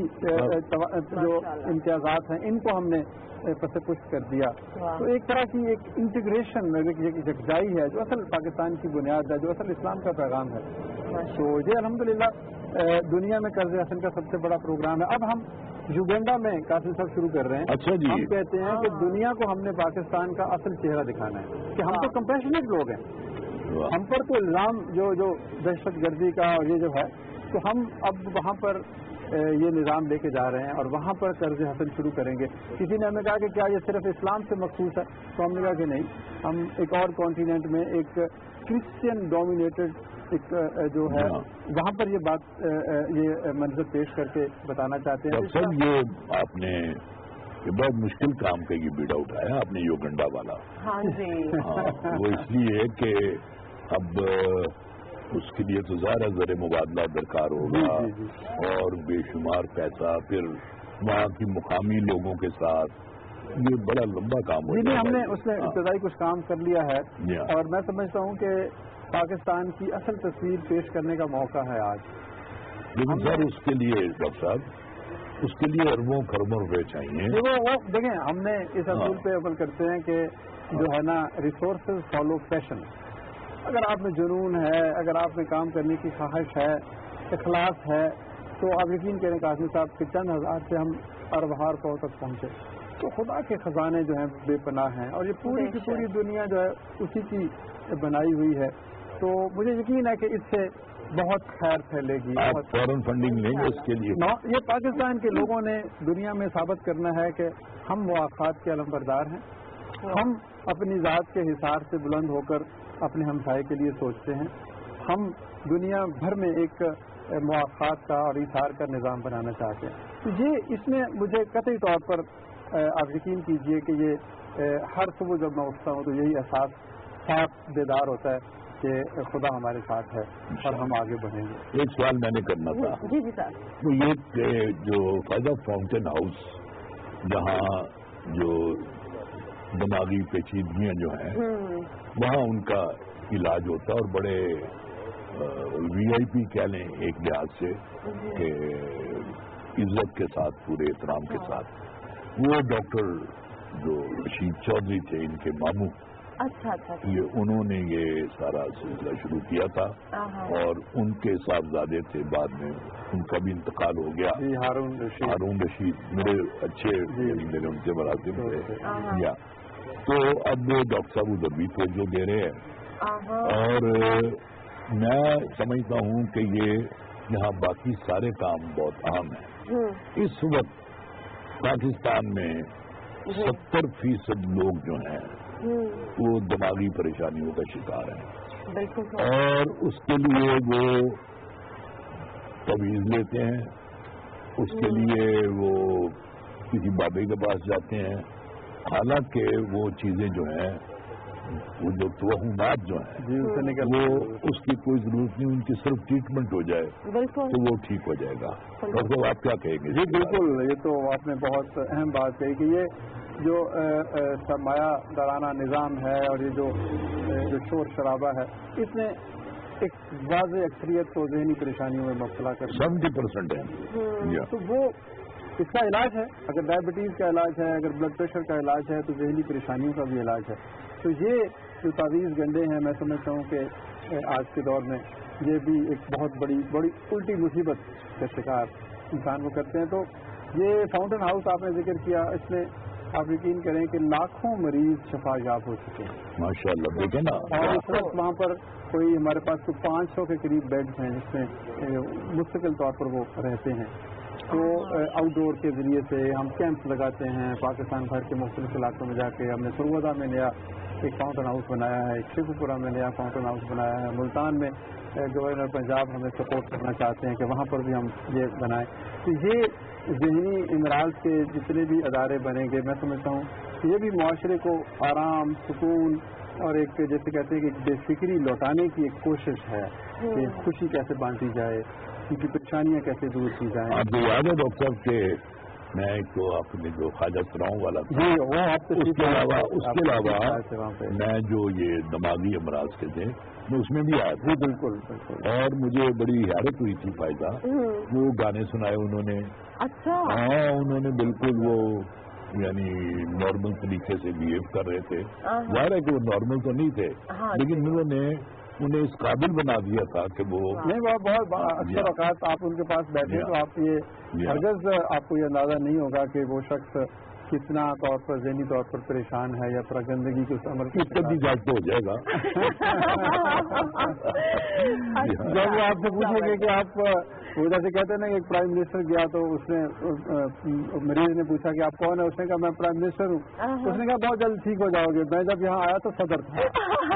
C: جو امتیازات ہیں ان کو ہم نے پس پشت کر دیا. تو ایک طرح کی ایک انٹیگریشن یکجائی ہے جو اصل پاکستان کی بنیاد ہے, جو اصل اسلام کا پیغام ہے. تو یہ الحمدللہ دنیا میں قرض حسن کا سب سے بڑا پروگرام ہے. اب ہم یوگینڈا میں قاسم صاحب شروع کر رہے ہیں.
B: اچھا جی.
C: ہم کہتے ہیں کہ دنیا کو ہم نے پاکستان کا اصل چہرہ دکھانا ہے کہ ہم تو کمپیشنیٹ لوگ ہیں. ہم پر تو الزام جو جو دہشت گردی کا اور یہ جو ہے, تو ہم اب وہاں پر یہ نظام لے کے جا رہے ہیں اور وہاں پر قرض حسن شروع کریں گے. کسی نے ہمیں کہا کہ کیا یہ صرف اسلام سے مخصوص ہے, تو ہم نے کہا کہ نہیں, ہم ایک اور کانٹیننٹ میں ایک کرسچین ڈومینیٹڈ ایک جو ہے وہاں پر یہ بات یہ منظر پیش کر کے بتانا چاہتے ہیں.
B: سر یہ آپ نے یہ بہت مشکل کام کا یہ بیڑا اٹھایا آپ نے یوگنڈا والا.
A: ہاں جی.
B: ہاں وہ اس لیے کہ اب اس کے لیے تو ظاہر زر مبادلہ درکار ہوگا اور بے شمار پیسہ, پھر وہاں کی مقامی لوگوں کے ساتھ, یہ بڑا لمبا کام ہوگا.
C: جی ہم نے اس میں ابتدائی کچھ کام کر لیا ہے, اور میں سمجھتا ہوں کہ پاکستان کی اصل تصویر پیش کرنے کا موقع ہے آج.
B: لیکن سر اس کے لیے ڈاکٹر صاحب اس کے لیے اربوں خربوں روپے چاہیے.
C: وہ دیکھیں ہم نے اس اصول پہ عمل کرتے ہیں کہ جو ہے نا ریسورسز فالو پیشن. اگر آپ میں جنون ہے, اگر آپ میں کام کرنے کی خواہش ہے, اخلاص ہے, تو آپ یقین کریں قاسم صاحب کہ چند ہزار سے ہم اربہار پاؤ تک پہنچے. تو خدا کے خزانے جو ہیں بے پناہ ہیں, اور یہ پوری کی پوری دنیا جو ہے اسی کی بنائی ہوئی ہے. تو مجھے یقین ہے کہ اس سے بہت خیر پھیلے گی.
B: فورن فنڈنگ لیں گے اس کے لیے.
C: یہ پاکستان کے لوگوں نے دنیا میں ثابت کرنا ہے کہ ہم مواقعات کے علم بردار ہیں. ہم اپنی ذات کے حصار سے بلند ہو کر اپنے ہمسائے کے لیے سوچتے ہیں. ہم دنیا بھر میں ایک مواقعات کا اور ایثار کا نظام بنانا چاہتے ہیں. تو یہ اس میں مجھے قطعی طور پر آپ یقین کیجئے کہ یہ ہر صبح جب میں اٹھتا ہوں تو یہی احساس صاف بیدار ہوتا ہے کہ خدا ہمارے ساتھ ہے اور ہم آگے بڑھیں گے.
B: ایک سوال میں نے کرنا تھا.
A: جی جی سر.
B: تو یہ کہ جو فائدہ فاؤنٹین ہاؤس جہاں جو دماغی پیچیدگیاں جو ہیں وہاں ان کا علاج ہوتا ہے, اور بڑے وی آئی پی کہہ لیں ایک لحاظ سے کہ عزت کے ساتھ, پورے احترام کے ساتھ, وہ ڈاکٹر جو رشید چودھری تھے ان کے ماموں,
A: اچھا اچھا
B: یہ انہوں نے یہ سارا سلسلہ شروع کیا تھا, اور ان کے صاحبزادے تھے, بعد میں ان کا بھی انتقال ہو گیا.
C: ہارون رشید.
B: ہارون رشید میرے اچھے میرے ان سے ملازم تھے. یا تو اب ڈاکٹر صاحب ادھر بھی توجہ دے رہے ہیں, اور میں سمجھتا ہوں کہ یہ یہاں باقی سارے کام بہت اہم ہیں. اس وقت پاکستان میں ستر فیصد لوگ جو ہیں وہ دماغی پریشانیوں کا شکار ہیں, اور اس کے لیے وہ تویز لیتے ہیں, اس کے لیے وہ کسی بابے کے پاس جاتے ہیں, حالانکہ وہ چیزیں جو ہیں وہ جو توہمات جو ہیں وہ اس کی کوئی ضرورت نہیں، ان کی صرف ٹریٹمنٹ ہو جائے تو وہ ٹھیک ہو جائے گا۔ ڈاکٹر صاحب آپ کیا کہیں گے؟
C: جی بالکل، یہ تو آپ نے بہت اہم بات کہی کہ یہ جو سرمایہ دارانہ نظام ہے اور یہ جو جو شور شرابہ ہے اس نے ایک واضح اکثریت کو ذہنی پریشانیوں میں مبتلا کر
B: سیونٹی پرسینٹ ہے،
C: تو وہ اس کا علاج ہے۔ اگر ڈائبٹیز کا علاج ہے، اگر بلڈ پریشر کا علاج ہے تو ذہنی پریشانیوں کا بھی علاج ہے۔ تو یہ جو تعویذ گنڈے ہیں، میں سمجھتا ہوں کہ آج کے دور میں یہ بھی ایک بہت بڑی بڑی الٹی مصیبت کا شکار انسان کو کرتے ہیں۔ تو یہ فاؤنٹین ہاؤس آپ نے ذکر کیا، اس میں آپ یقین کریں کہ لاکھوں مریض شفا یاب ہو چکے ہیں
B: ماشاء اللہ، دیکھیں نا۔
C: اور اس وقت وہاں پر کوئی ہمارے پاس کوئی پانچ سو کے قریب بیڈز ہیں جس میں مستقل طور پر وہ رہتے ہیں۔ تو آؤٹ ڈور کے ذریعے سے ہم کیمپس لگاتے ہیں پاکستان بھر کے مختلف علاقوں میں جا کے۔ ہم نے سرودہ میں نیا ایک فاؤنٹین ہاؤس بنایا ہے، ایک شیخو پورہ میں نیا فاؤنٹین ہاؤس بنایا ہے، ملتان میں گورنر پنجاب ہمیں سپورٹ کرنا چاہتے ہیں کہ وہاں پر بھی ہم یہ بنائیں۔ تو یہ ذہنی امراض کے جتنے بھی ادارے بنیں گے، میں سمجھتا ہوں کہ یہ بھی معاشرے کو آرام، سکون اور ایک جیسے کہتے ہیں کہ بے فکری لوٹانے کی ایک کوشش ہے کہ خوشی کیسے بانٹی جائے، ان کی پریشانیاں کیسے دور کی جائیں۔
B: آپ کو یاد ہے ڈاکٹر صاحب کہ میں ایک تو آپ نے جو خواجہ سراؤں والا تھا،
C: جی وہ آپ
B: اس کے علاوہ اس کے علاوہ میں جو یہ دماغی امراض کے تھے میں اس میں بھی آیا تھا۔
C: بالکل بالکل،
B: اور مجھے بڑی حیرت ہوئی تھی فائدہ، وہ گانے سنائے انہوں نے۔
A: اچھا،
B: ہاں انہوں نے بالکل وہ یعنی نارمل طریقے سے بہیو کر رہے تھے۔ ظاہر ہے کہ وہ نارمل تو نہیں تھے لیکن انہوں نے انہیں اس قابل بنا دیا تھا کہ وہ
C: نہیں، وہ بہت اکثر اوقات آپ ان کے پاس بیٹھے تو آپ یہ ہرگز آپ کو یہ اندازہ نہیں ہوگا کہ وہ شخص کتنا طور پر ذہنی طور پر پریشان ہے یا پورا گندگی کے اس عمل کی
B: کبھی جاگ تو ہو جائے گا۔
C: جب وہ آپ سے پوچھیں گے کہ آپ وہ جیسے کہتے ہیں نا کہ ایک پرائم منسٹر گیا تو اس نے مریض نے پوچھا کہ آپ کون ہے، اس نے کہا میں پرائم منسٹر ہوں، اس نے کہا بہت جلد ٹھیک ہو جاؤ گے، میں جب یہاں آیا تو صدر تھا۔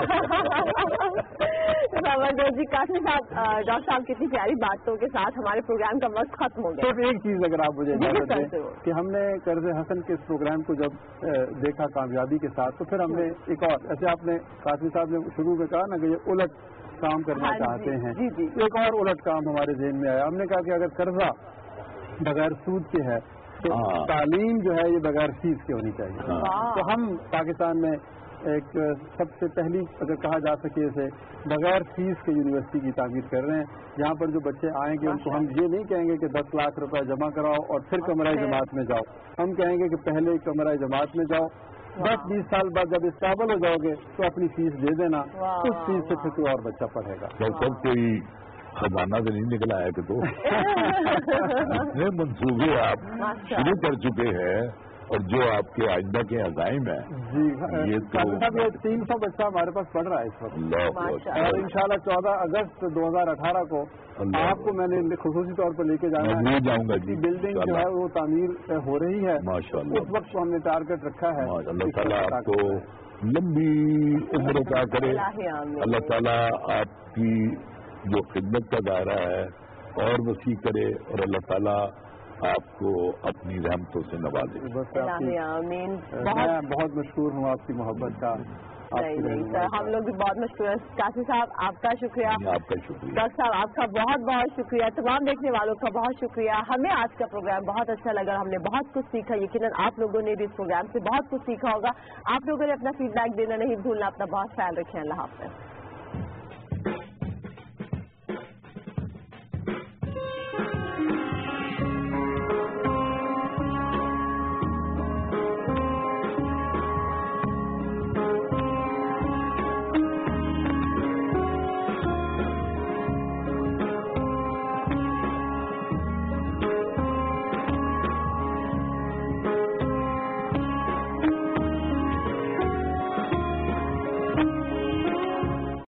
A: جی قاسم صاحب، ڈاکٹر صاحب کتنی پیاری باتوں کے ساتھ ہمارے پروگرام کا وقت ختم ہو گیا۔
C: صرف ایک چیز اگر آپ مجھے اجازت دیں کہ ہم نے قرض حسن کے اس پروگرام کو جب دیکھا کامیابی کے ساتھ تو پھر ہم نے ایک اور ایسے آپ نے قاسم صاحب نے شروع میں کہا نا کہ یہ الٹ کام کرنا چاہتے ہیں، ایک اور الٹ کام ہمارے ذہن میں آیا۔ ہم نے کہا کہ اگر قرضہ بغیر سود کے ہے تو تعلیم جو ہے یہ بغیر فیس کے ہونی چاہیے۔ تو ہم پاکستان میں ایک سب سے پہلی اگر کہا جا سکے اسے بغیر فیس کے یونیورسٹی کی تعمیر کر رہے ہیں، جہاں پر جو بچے آئیں گے ان کو ہم یہ نہیں کہیں گے کہ دس لاکھ روپے جمع کراؤ اور پھر کمرہ جماعت میں جاؤ، ہم کہیں گے کہ پہلے کمرہ جماعت میں جاؤ، دس بیس سال بعد جب اس قابل ہو جاؤ گے تو اپنی فیس دے دینا، اس فیس سے پھر کوئی اور بچہ پڑھے گا۔
B: سب کوئی خزانہ سے نہیں نکلا ہے کہ تو اتنے منصوبے آپ شروع کر چکے ہیں اور جو آپ کے آئندہ کے عزائم ہیں،
C: جی
B: یہ تو
C: تین سو بچہ ہمارے پاس پڑھ رہا ہے اس وقت، اور انشاءاللہ چودہ اگست دو ہزار اٹھارہ کو آپ کو میں نے خصوصی طور پر لے کے جانا ہے۔
B: جاؤں گا جی،
C: بلڈنگ جو ہے وہ تعمیر ہو رہی ہے
B: ماشاءاللہ،
C: اس وقت ہم نے ٹارگٹ رکھا ہے۔
B: اللہ تعالیٰ آپ کو لمبی عمر عطا کرے، اللہ تعالیٰ آپ کی جو خدمت کا دائرہ ہے اور وسیع کرے، اور اللہ تعالیٰ آپ کو اپنی رحمتوں سے نوازے۔
A: آمین۔
C: میں بہت مشکور ہوں آپ کی محبت کا۔
A: نہیں نہیں سر، ہم لوگ بھی بہت مشکور ہیں۔ قاسم صاحب آپ کا شکریہ،
B: آپ کا شکریہ،
A: ڈاکٹر صاحب آپ کا بہت بہت شکریہ، تمام دیکھنے والوں کا بہت شکریہ۔ ہمیں آج کا پروگرام بہت اچھا لگا، ہم نے بہت کچھ سیکھا، یقیناً آپ لوگوں نے بھی اس پروگرام سے بہت کچھ سیکھا ہوگا۔ آپ لوگوں نے اپنا فیڈ بیک دینا نہیں بھولنا، اپنا بہت خیال رکھیں، اللہ حافظ۔